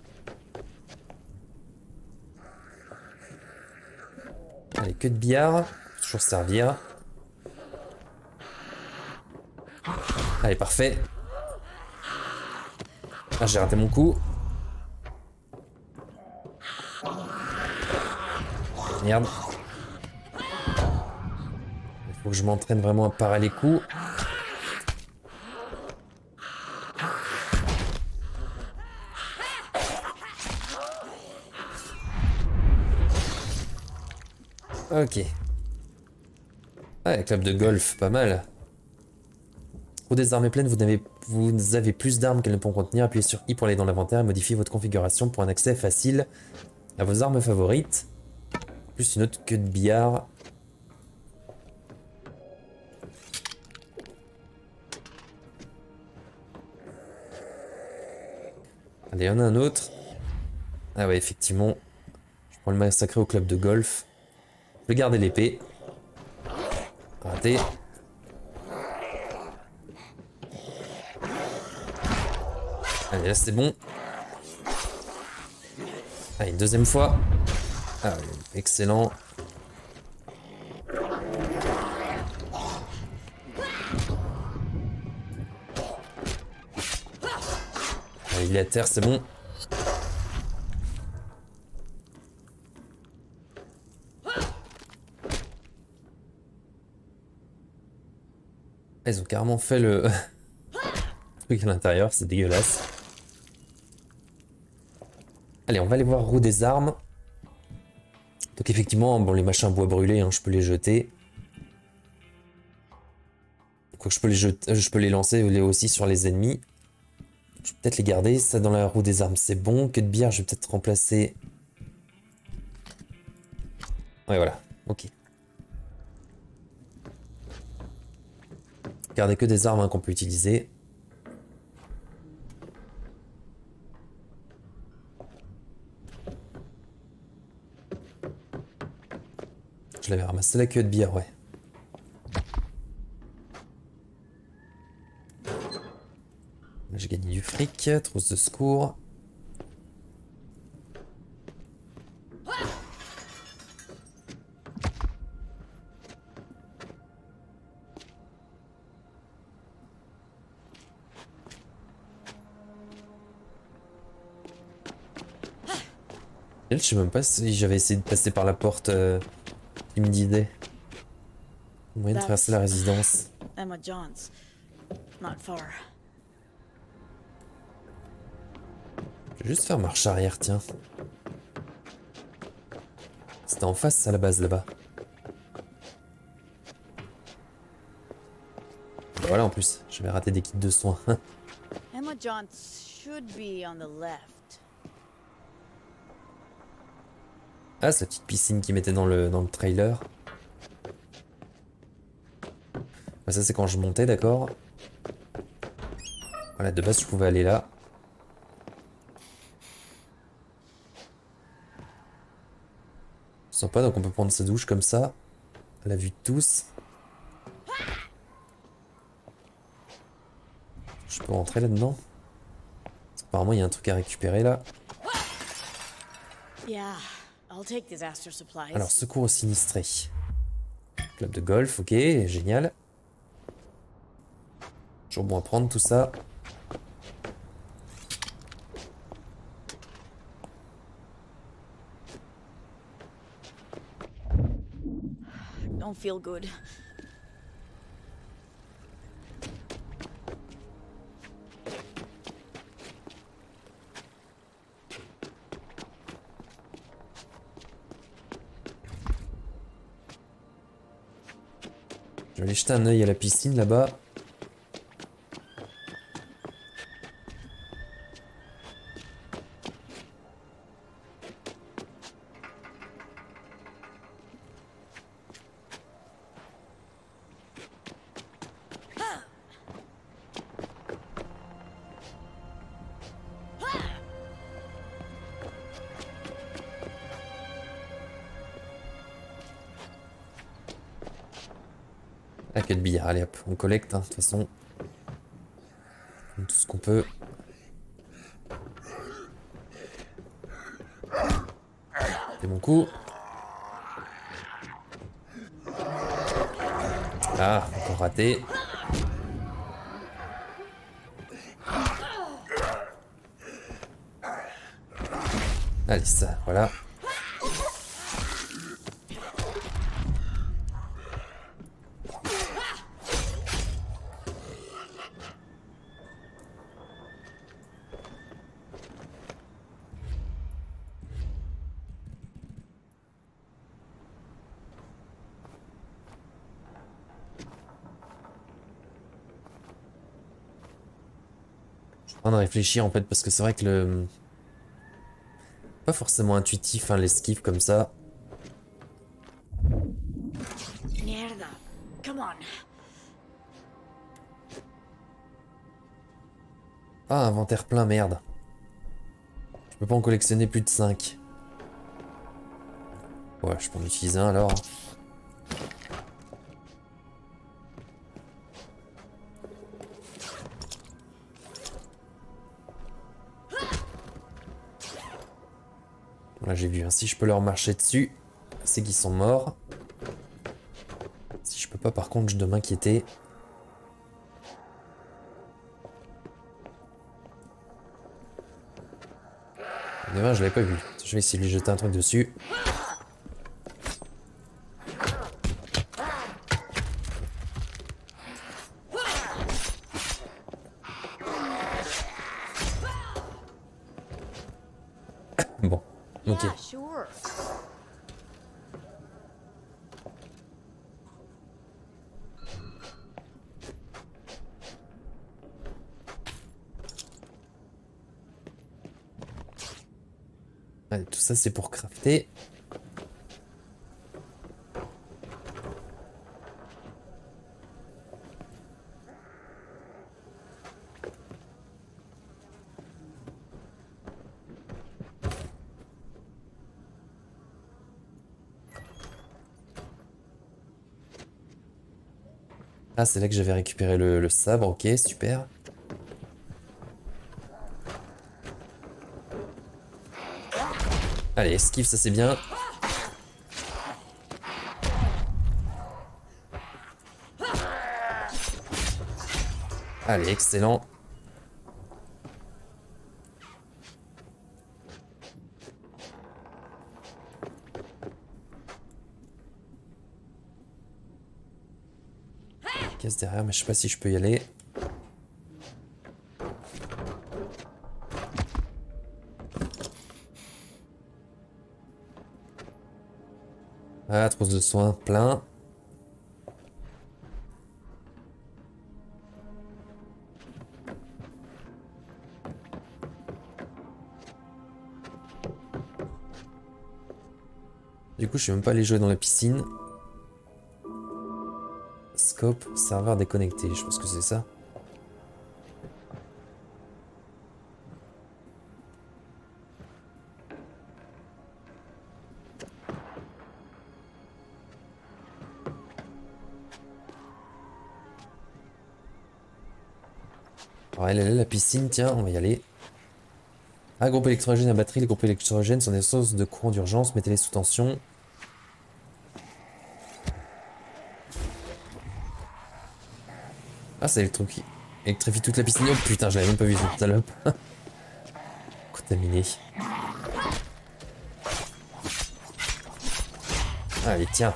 Allez, que de billard, toujours servir. Allez, parfait. Ah, j'ai raté mon coup. Merde. Il faut que je m'entraîne vraiment à parer les coups. Ok. Ah, club de golf, pas mal. Roue des armes est pleine, vous avez, vous avez plus d'armes qu'elles ne pourront contenir. Appuyez sur I pour aller dans l'inventaire et modifier votre configuration pour un accès facile à vos armes favorites. Plus une autre queue de billard. Allez, il y en a un autre. Ah ouais, effectivement. Je prends le massacré au club de golf. Je vais garder l'épée. Raté. Allez, là c'est bon. Allez, une deuxième fois. Ah, excellent. Allez, il est à terre, c'est bon. Ils ont carrément fait le truc à l'intérieur, c'est dégueulasse. Allez, on va aller voir roue des armes. Donc effectivement, bon, les machins bois brûlés, hein, je peux les jeter. Quoi que je peux les jeter, je peux les lancer aussi sur les ennemis. Je vais peut-être les garder. Ça dans la roue des armes, c'est bon. Que de bière, je vais peut-être remplacer. Ouais, voilà. Ok. Gardez que des armes hein, qu'on peut utiliser. Je l'avais ramassé la queue de bière, ouais. Là, j'ai gagné du fric, trousse de secours. Je sais même pas si j'avais essayé de passer par la porte euh, qui me disait. Moyen de traverser la résidence. Emma Johns. Not far. Je vais juste faire marche arrière, tiens. C'était en face à la base là-bas. Voilà en plus, j'avais raté des kits de soins. Emma Johns should be on the left. Ah, cette petite piscine qui mettait dans le, dans le trailer. Bah, ça c'est quand je montais, d'accord. Voilà, de base je pouvais aller là. Sympa, donc on peut prendre sa douche comme ça. À la vue de tous. Je peux rentrer là-dedans. Apparemment il y a un truc à récupérer là. Yeah. I'll take disaster supplies. Alors, secours aux sinistrés. Club de golf, ok, génial. Toujours bon à prendre tout ça. Don't feel good. Je vais aller jeter un œil à la piscine là-bas. La queue de billard, allez hop, on collecte, hein, de toute façon. Tout ce qu'on peut. C'est mon coup. Ah, encore raté. Allez, ça, voilà. Je suis en train de réfléchir en fait parce que c'est vrai que le... Pas forcément intuitif hein, l'esquive comme ça. Mierda. Come on. Ah, inventaire plein, merde. Je peux pas en collectionner plus de cinq. Ouais, je peux en utiliser un alors. Là j'ai vu, hein, si je peux leur marcher dessus, c'est qu'ils sont morts. Si je peux pas par contre je dois m'inquiéter. Dommage, je l'avais pas vu. Je vais essayer de lui jeter un truc dessus. Bon, ok. Yeah, sure. Allez, tout ça c'est pour crafter. Ah, c'est là que j'avais récupéré le, le sabre, ok, super. Allez, esquive, ça c'est bien. Allez, excellent. Casse derrière, mais je sais pas si je peux y aller. Ah, trousse de soins, plein. Du coup, je suis même pas allé jouer dans la piscine. Scope, serveur déconnecté, je pense que c'est ça. Alors elle est là, la piscine, tiens, on va y aller. Ah, groupe électrogène à batterie, les groupes électrogènes sont des sources de courant d'urgence, mettez-les sous tension. Ah, c'est le truc qui électrifie toute la piscine. Oh putain, je l'avais même pas vu cette salope. Contaminé. Allez, tiens.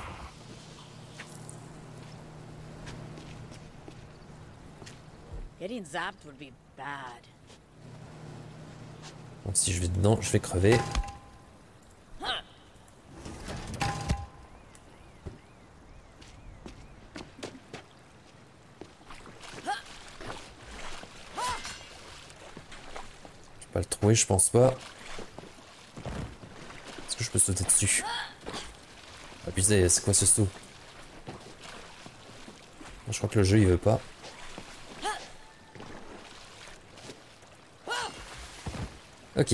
Getting zapped would be bad. Donc si je vais dedans, je vais crever. Je peux pas le trouver, je pense pas. Est-ce que je peux sauter dessus? Ah putain, c'est quoi ce saut? Je crois que le jeu il veut pas. Ok.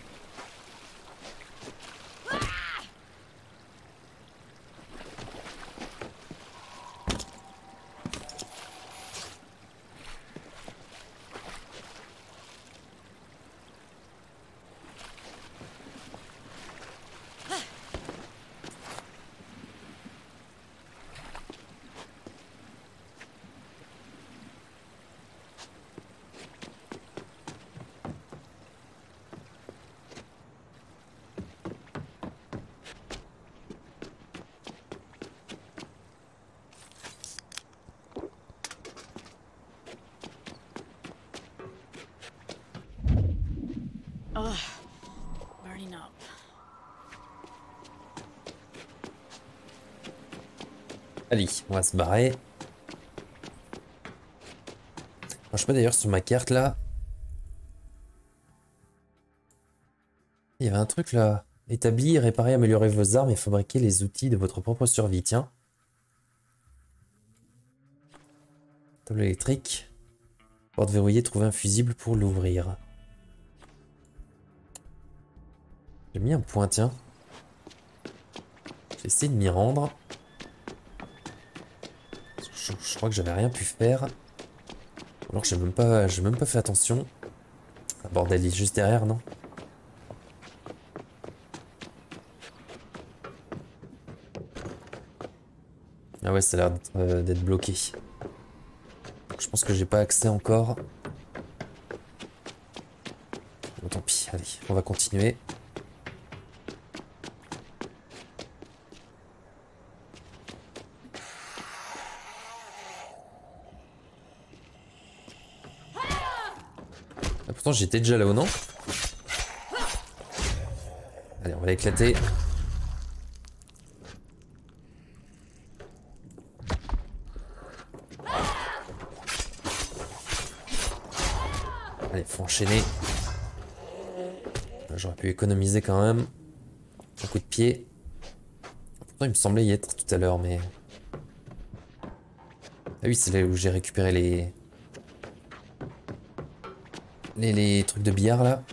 Ugh, burning up. Allez, on va se barrer. Moi, je sais pas d'ailleurs sur ma carte là. Il y avait un truc là. Établir, réparer, améliorer vos armes et fabriquer les outils de votre propre survie. Tiens. Table électrique. Porte verrouillée, trouver un fusible pour l'ouvrir. J'ai mis un point, tiens. J'ai essayé de m'y rendre. Je, je crois que j'avais rien pu faire. Alors j'ai même pas, j'ai même pas fait attention. Ah, bordel, il est juste derrière, non? Ah ouais, ça a l'air d'être euh, d'être bloqué. Je pense que j'ai pas accès encore. Bon, tant pis, allez, on va continuer. Ah, pourtant j'étais déjà là-haut, non? Allez, on va l'éclater. Allez, faut enchaîner. J'aurais pu économiser quand même. Un coup de pied. Pourtant, il me semblait y être tout à l'heure, mais... Ah oui, c'est là où j'ai récupéré les... les... les trucs de billard, là.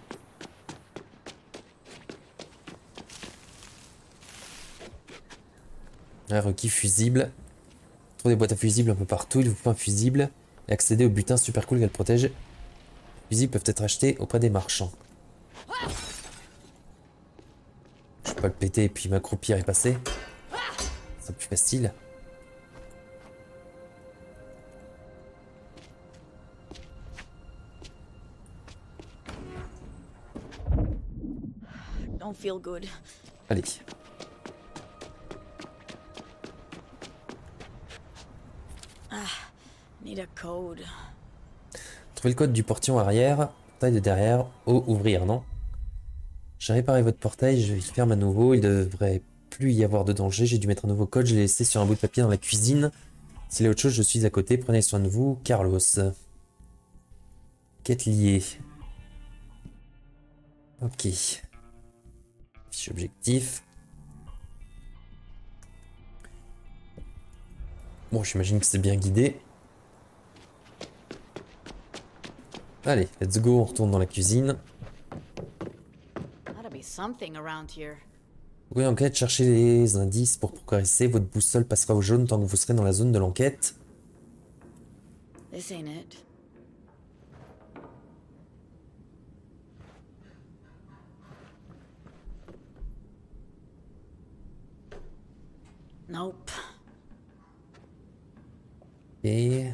Un requis fusible. Trouve des boîtes à fusibles un peu partout. Il vous faut un fusible. Et accéder au butin super cool qu'elle protège. Les fusibles peuvent être achetés auprès des marchands. Je peux pas le péter et puis m'accroupir et passer. C'est plus facile. Don't feel good. Allez. Ah, need a code. Trouvez le code du portillon arrière, portail de derrière, haut, ouvrir, non? J'ai réparé votre portail, je le ferme à nouveau, il devrait plus y avoir de danger, j'ai dû mettre un nouveau code, je l'ai laissé sur un bout de papier dans la cuisine. S'il y a autre chose, je suis à côté, prenez soin de vous, Carlos. Quête liée. Ok. Fiche objectif. Bon, j'imagine que c'est bien guidé. Allez, let's go, on retourne dans la cuisine. Oui, enquête, cherchez les indices pour progresser. Votre boussole passera au jaune tant que vous serez dans la zone de l'enquête. This ain't it. Nope. Et...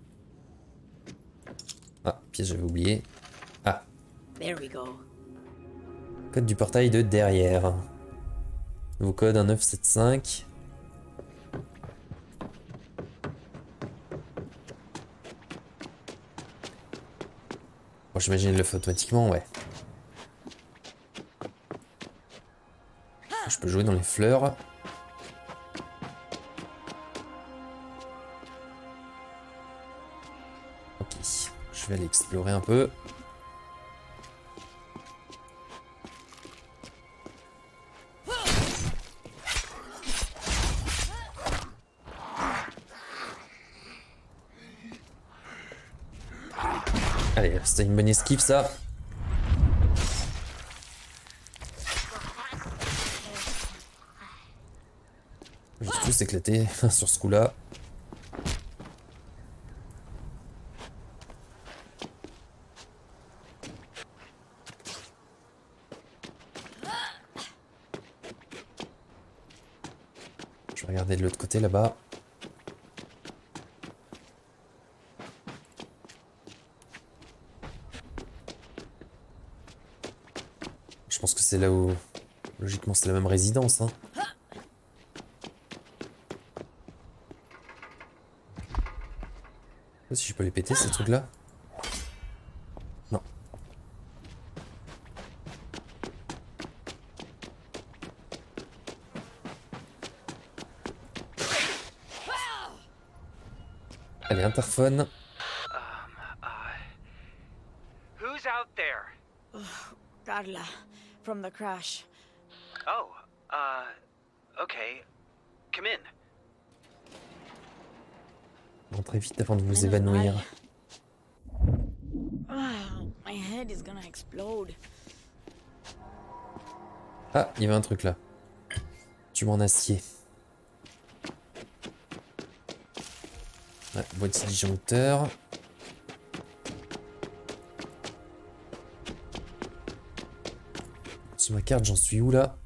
Ah, pièce, j'avais oublié. Ah. There we go. Code du portail de derrière. Nouveau code un neuf sept cinq. Bon, j'imagine le fait automatiquement, ouais. Je peux jouer dans les fleurs. Ok, je vais aller explorer un peu. Allez, c'était une bonne esquive ça. J'ai tous éclaté sur ce coup-là. Je vais regarder de l'autre côté là-bas. Je pense que c'est là où... Logiquement, c'est la même résidence, hein. Je sais pas si je peux les péter, ces trucs-là. Non. Allez, interphone. Um, uh, who's out there? Oh, Carla, from the crash. Oh, uh, okay. Come in. Rentrez vite avant de vous évanouir. Oh, my head is gonna explode. Ah, il y avait un truc là. Tu m'en acier. Ouais, boîtier disjoncteur. Sur ma carte, j'en suis où là?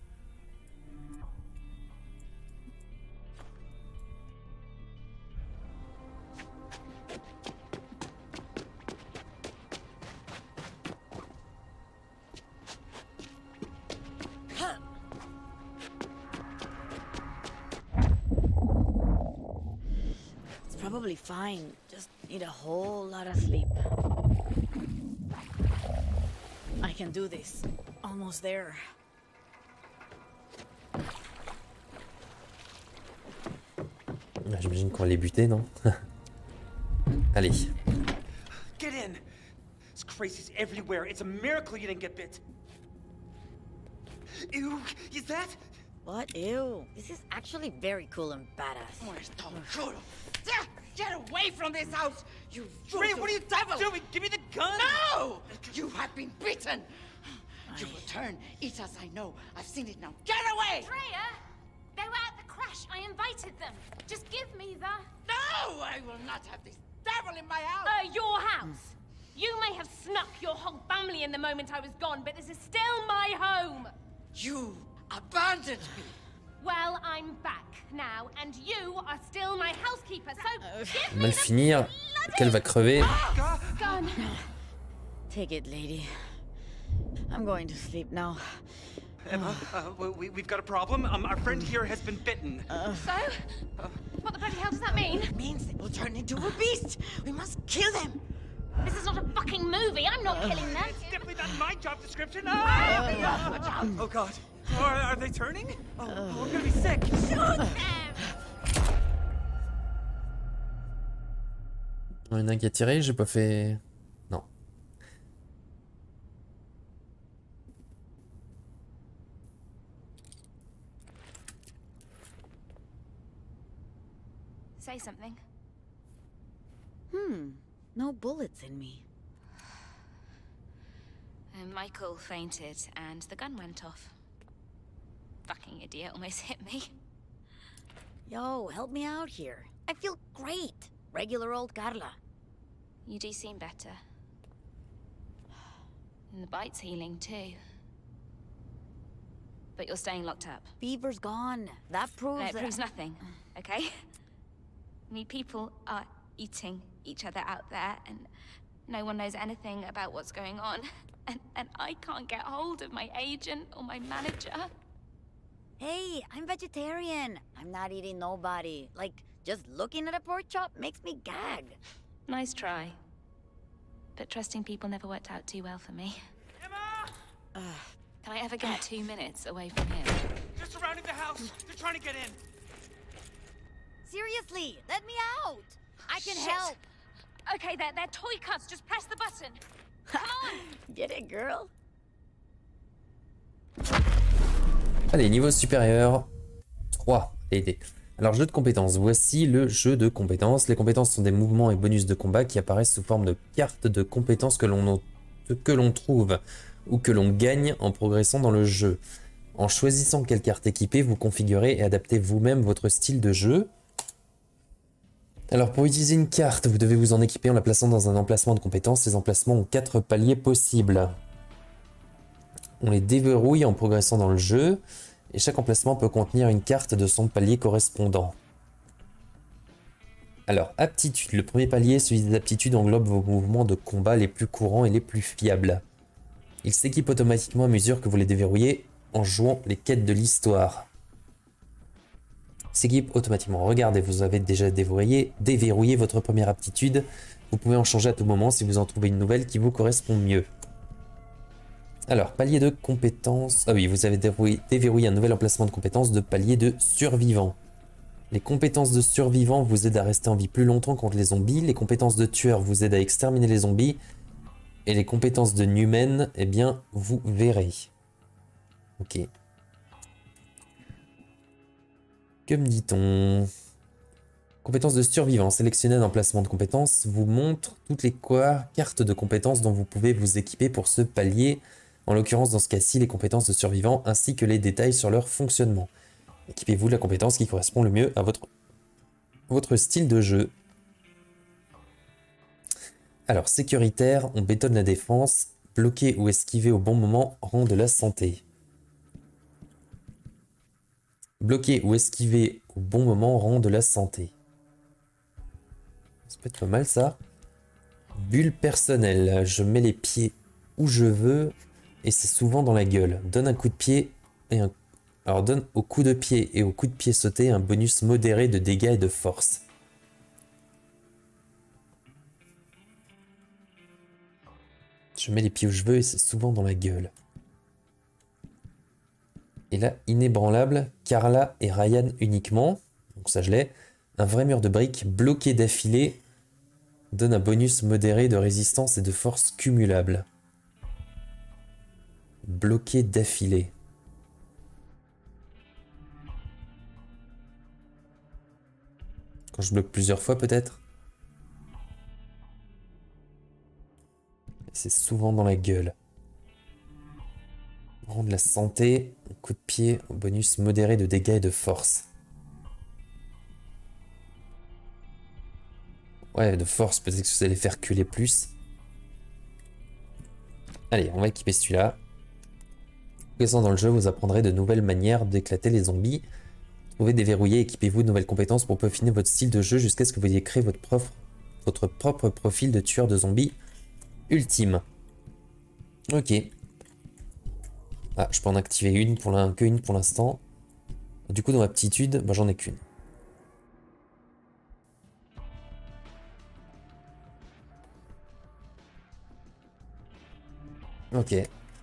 It's probably fine. Just need a whole lot of sleep. I can do this. Almost there. J'imagine qu'on va les buter, non? Allez. Get in. This crazy's everywhere. It's a miracle you didn't get bit. Ew, is that? What? Ew. This is actually very cool and badass. Get away from this house, you Ray, what are you devil! doing? Give me the gun! No! You have been beaten! You will turn, eat us, I know. I've seen it now. Get away! Freya! They were at the crash. I invited them. Just give me the... No! I will not have this devil in my house! Uh, your house. You may have snuck your whole family in the moment I was gone, but this is still my home. You abandoned me! Well, I'm back now, and you are still my housekeeper, so give me Mal the finir. Qu'elle va crever. gun. Take it, lady. I'm going to sleep now. Emma, uh, we, we've got a problem. Um, our friend here has been bitten. So? What the bloody hell does that mean? It means they will turn into a beast! We must kill them! This is not a fucking movie. I'm not killing them. It's definitely not my job description. Ah! Oh God. Oh, are, are they turning? Oh, oh, we're gonna be sick. Shoot them! Il y en a un qui a tiré, j'ai pas fait... Non. Say something. Hmm. No bullets in me. And Michael fainted, and the gun went off. Fucking idiot almost hit me. Yo, help me out here. I feel great. Regular old Carla. You do seem better. And the bite's healing too. But you're staying locked up. Fever's gone. That proves No, it that- proves nothing, okay? I mean, people are eating each other out there, and no one knows anything about what's going on. And, and I can't get hold of my agent or my manager. Hey, I'm vegetarian. I'm not eating nobody. Like, just looking at a pork chop makes me gag. Nice try. But trusting people never worked out too well for me. Emma! Can I ever get two minutes away from him? They're surrounding the house. They're trying to get in. Seriously, let me out. I can Shit. help. Okay, they're, they're toy cuts. Just press the button. Come on! Get it, girl? Allez, niveau supérieur. trois. Aider. Alors, jeu de compétences. Voici le jeu de compétences. Les compétences sont des mouvements et bonus de combat qui apparaissent sous forme de cartes de compétences que l'on que l'on trouve ou que l'on gagne en progressant dans le jeu. En choisissant quelle carte équiper, vous configurez et adaptez vous-même votre style de jeu. Alors, pour utiliser une carte, vous devez vous en équiper en la plaçant dans un emplacement de compétences. Ces emplacements ont quatre paliers possibles. On les déverrouille en progressant dans le jeu, et chaque emplacement peut contenir une carte de son palier correspondant. Alors, aptitude. Le premier palier, celui des aptitudes, englobe vos mouvements de combat les plus courants et les plus fiables. Il s'équipe automatiquement à mesure que vous les déverrouillez en jouant les quêtes de l'histoire. S'équipe automatiquement. Regardez, vous avez déjà déverrouillé, déverrouillé votre première aptitude. Vous pouvez en changer à tout moment si vous en trouvez une nouvelle qui vous correspond mieux. Alors, palier de compétences. Ah oui, vous avez déverrouillé, déverrouillé un nouvel emplacement de compétences de palier de survivant. Les compétences de survivant vous aident à rester en vie plus longtemps contre les zombies. Les compétences de tueur vous aident à exterminer les zombies. Et les compétences de Newman, eh bien, vous verrez. Ok. Que me dit-on? Compétences de survivant. Sélectionnez un emplacement de compétences. Vous montre toutes les cartes de compétences dont vous pouvez vous équiper pour ce palier. En l'occurrence, dans ce cas-ci, les compétences de survivant ainsi que les détails sur leur fonctionnement. Équipez-vous de la compétence qui correspond le mieux à votre, votre style de jeu. Alors, sécuritaire, on bétonne la défense. Bloquer ou esquiver au bon moment rend de la santé. Bloquer ou esquiver au bon moment rend de la santé. Ça peut être pas mal ça. Bulle personnelle. Je mets les pieds où je veux et c'est souvent dans la gueule. Donne un coup de pied et un... Alors donne au coup de pied et au coup de pied sauté un bonus modéré de dégâts et de force. Je mets les pieds où je veux et c'est souvent dans la gueule. Et là, inébranlable, Carla et Ryan uniquement. Donc ça je l'ai. Un vrai mur de briques bloqué d'affilée donne un bonus modéré de résistance et de force cumulable. Bloqué d'affilée. Quand je bloque plusieurs fois peut-être. C'est souvent dans la gueule. Rendre la santé, un coup de pied, un bonus modéré de dégâts et de force. Ouais, de force, peut-être que vous allez faire reculer plus. Allez, on va équiper celui-là. Présent dans le jeu, vous apprendrez de nouvelles manières d'éclater les zombies. Trouvez, déverrouillez, équipez-vous de nouvelles compétences pour peaufiner votre style de jeu jusqu'à ce que vous ayez créé votre propre, votre propre profil de tueur de zombies ultime. Ok. Ah, je peux en activer une, pour l'un, que une pour l'instant. Du coup, dans aptitude, bah, j'en ai qu'une. Ok.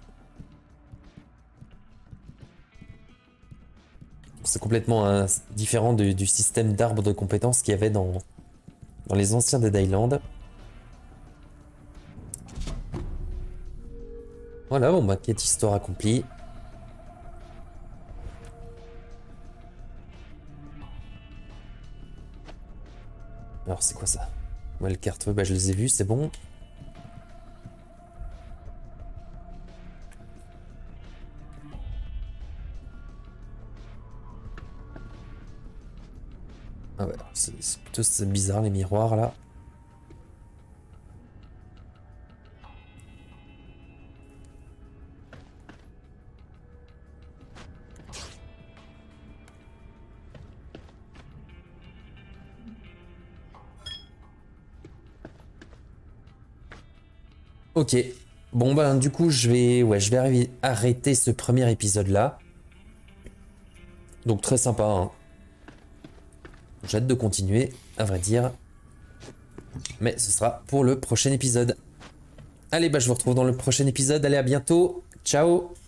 C'est complètement hein, différent de, du système d'arbre de compétences qu'il y avait dans, dans les anciens Dead Island. Voilà, bon bah, quête histoire accomplie. Alors, c'est quoi ça? Ouais, le carte, bah, je les ai vus, c'est bon. Ah ouais, c'est plutôt bizarre les miroirs là. Ok, bon bah du coup je vais, ouais, je vais arrêter ce premier épisode là. Donc très sympa, hein. J'ai hâte de continuer, à vrai dire. Mais ce sera pour le prochain épisode. Allez, bah je vous retrouve dans le prochain épisode. Allez, à bientôt. Ciao.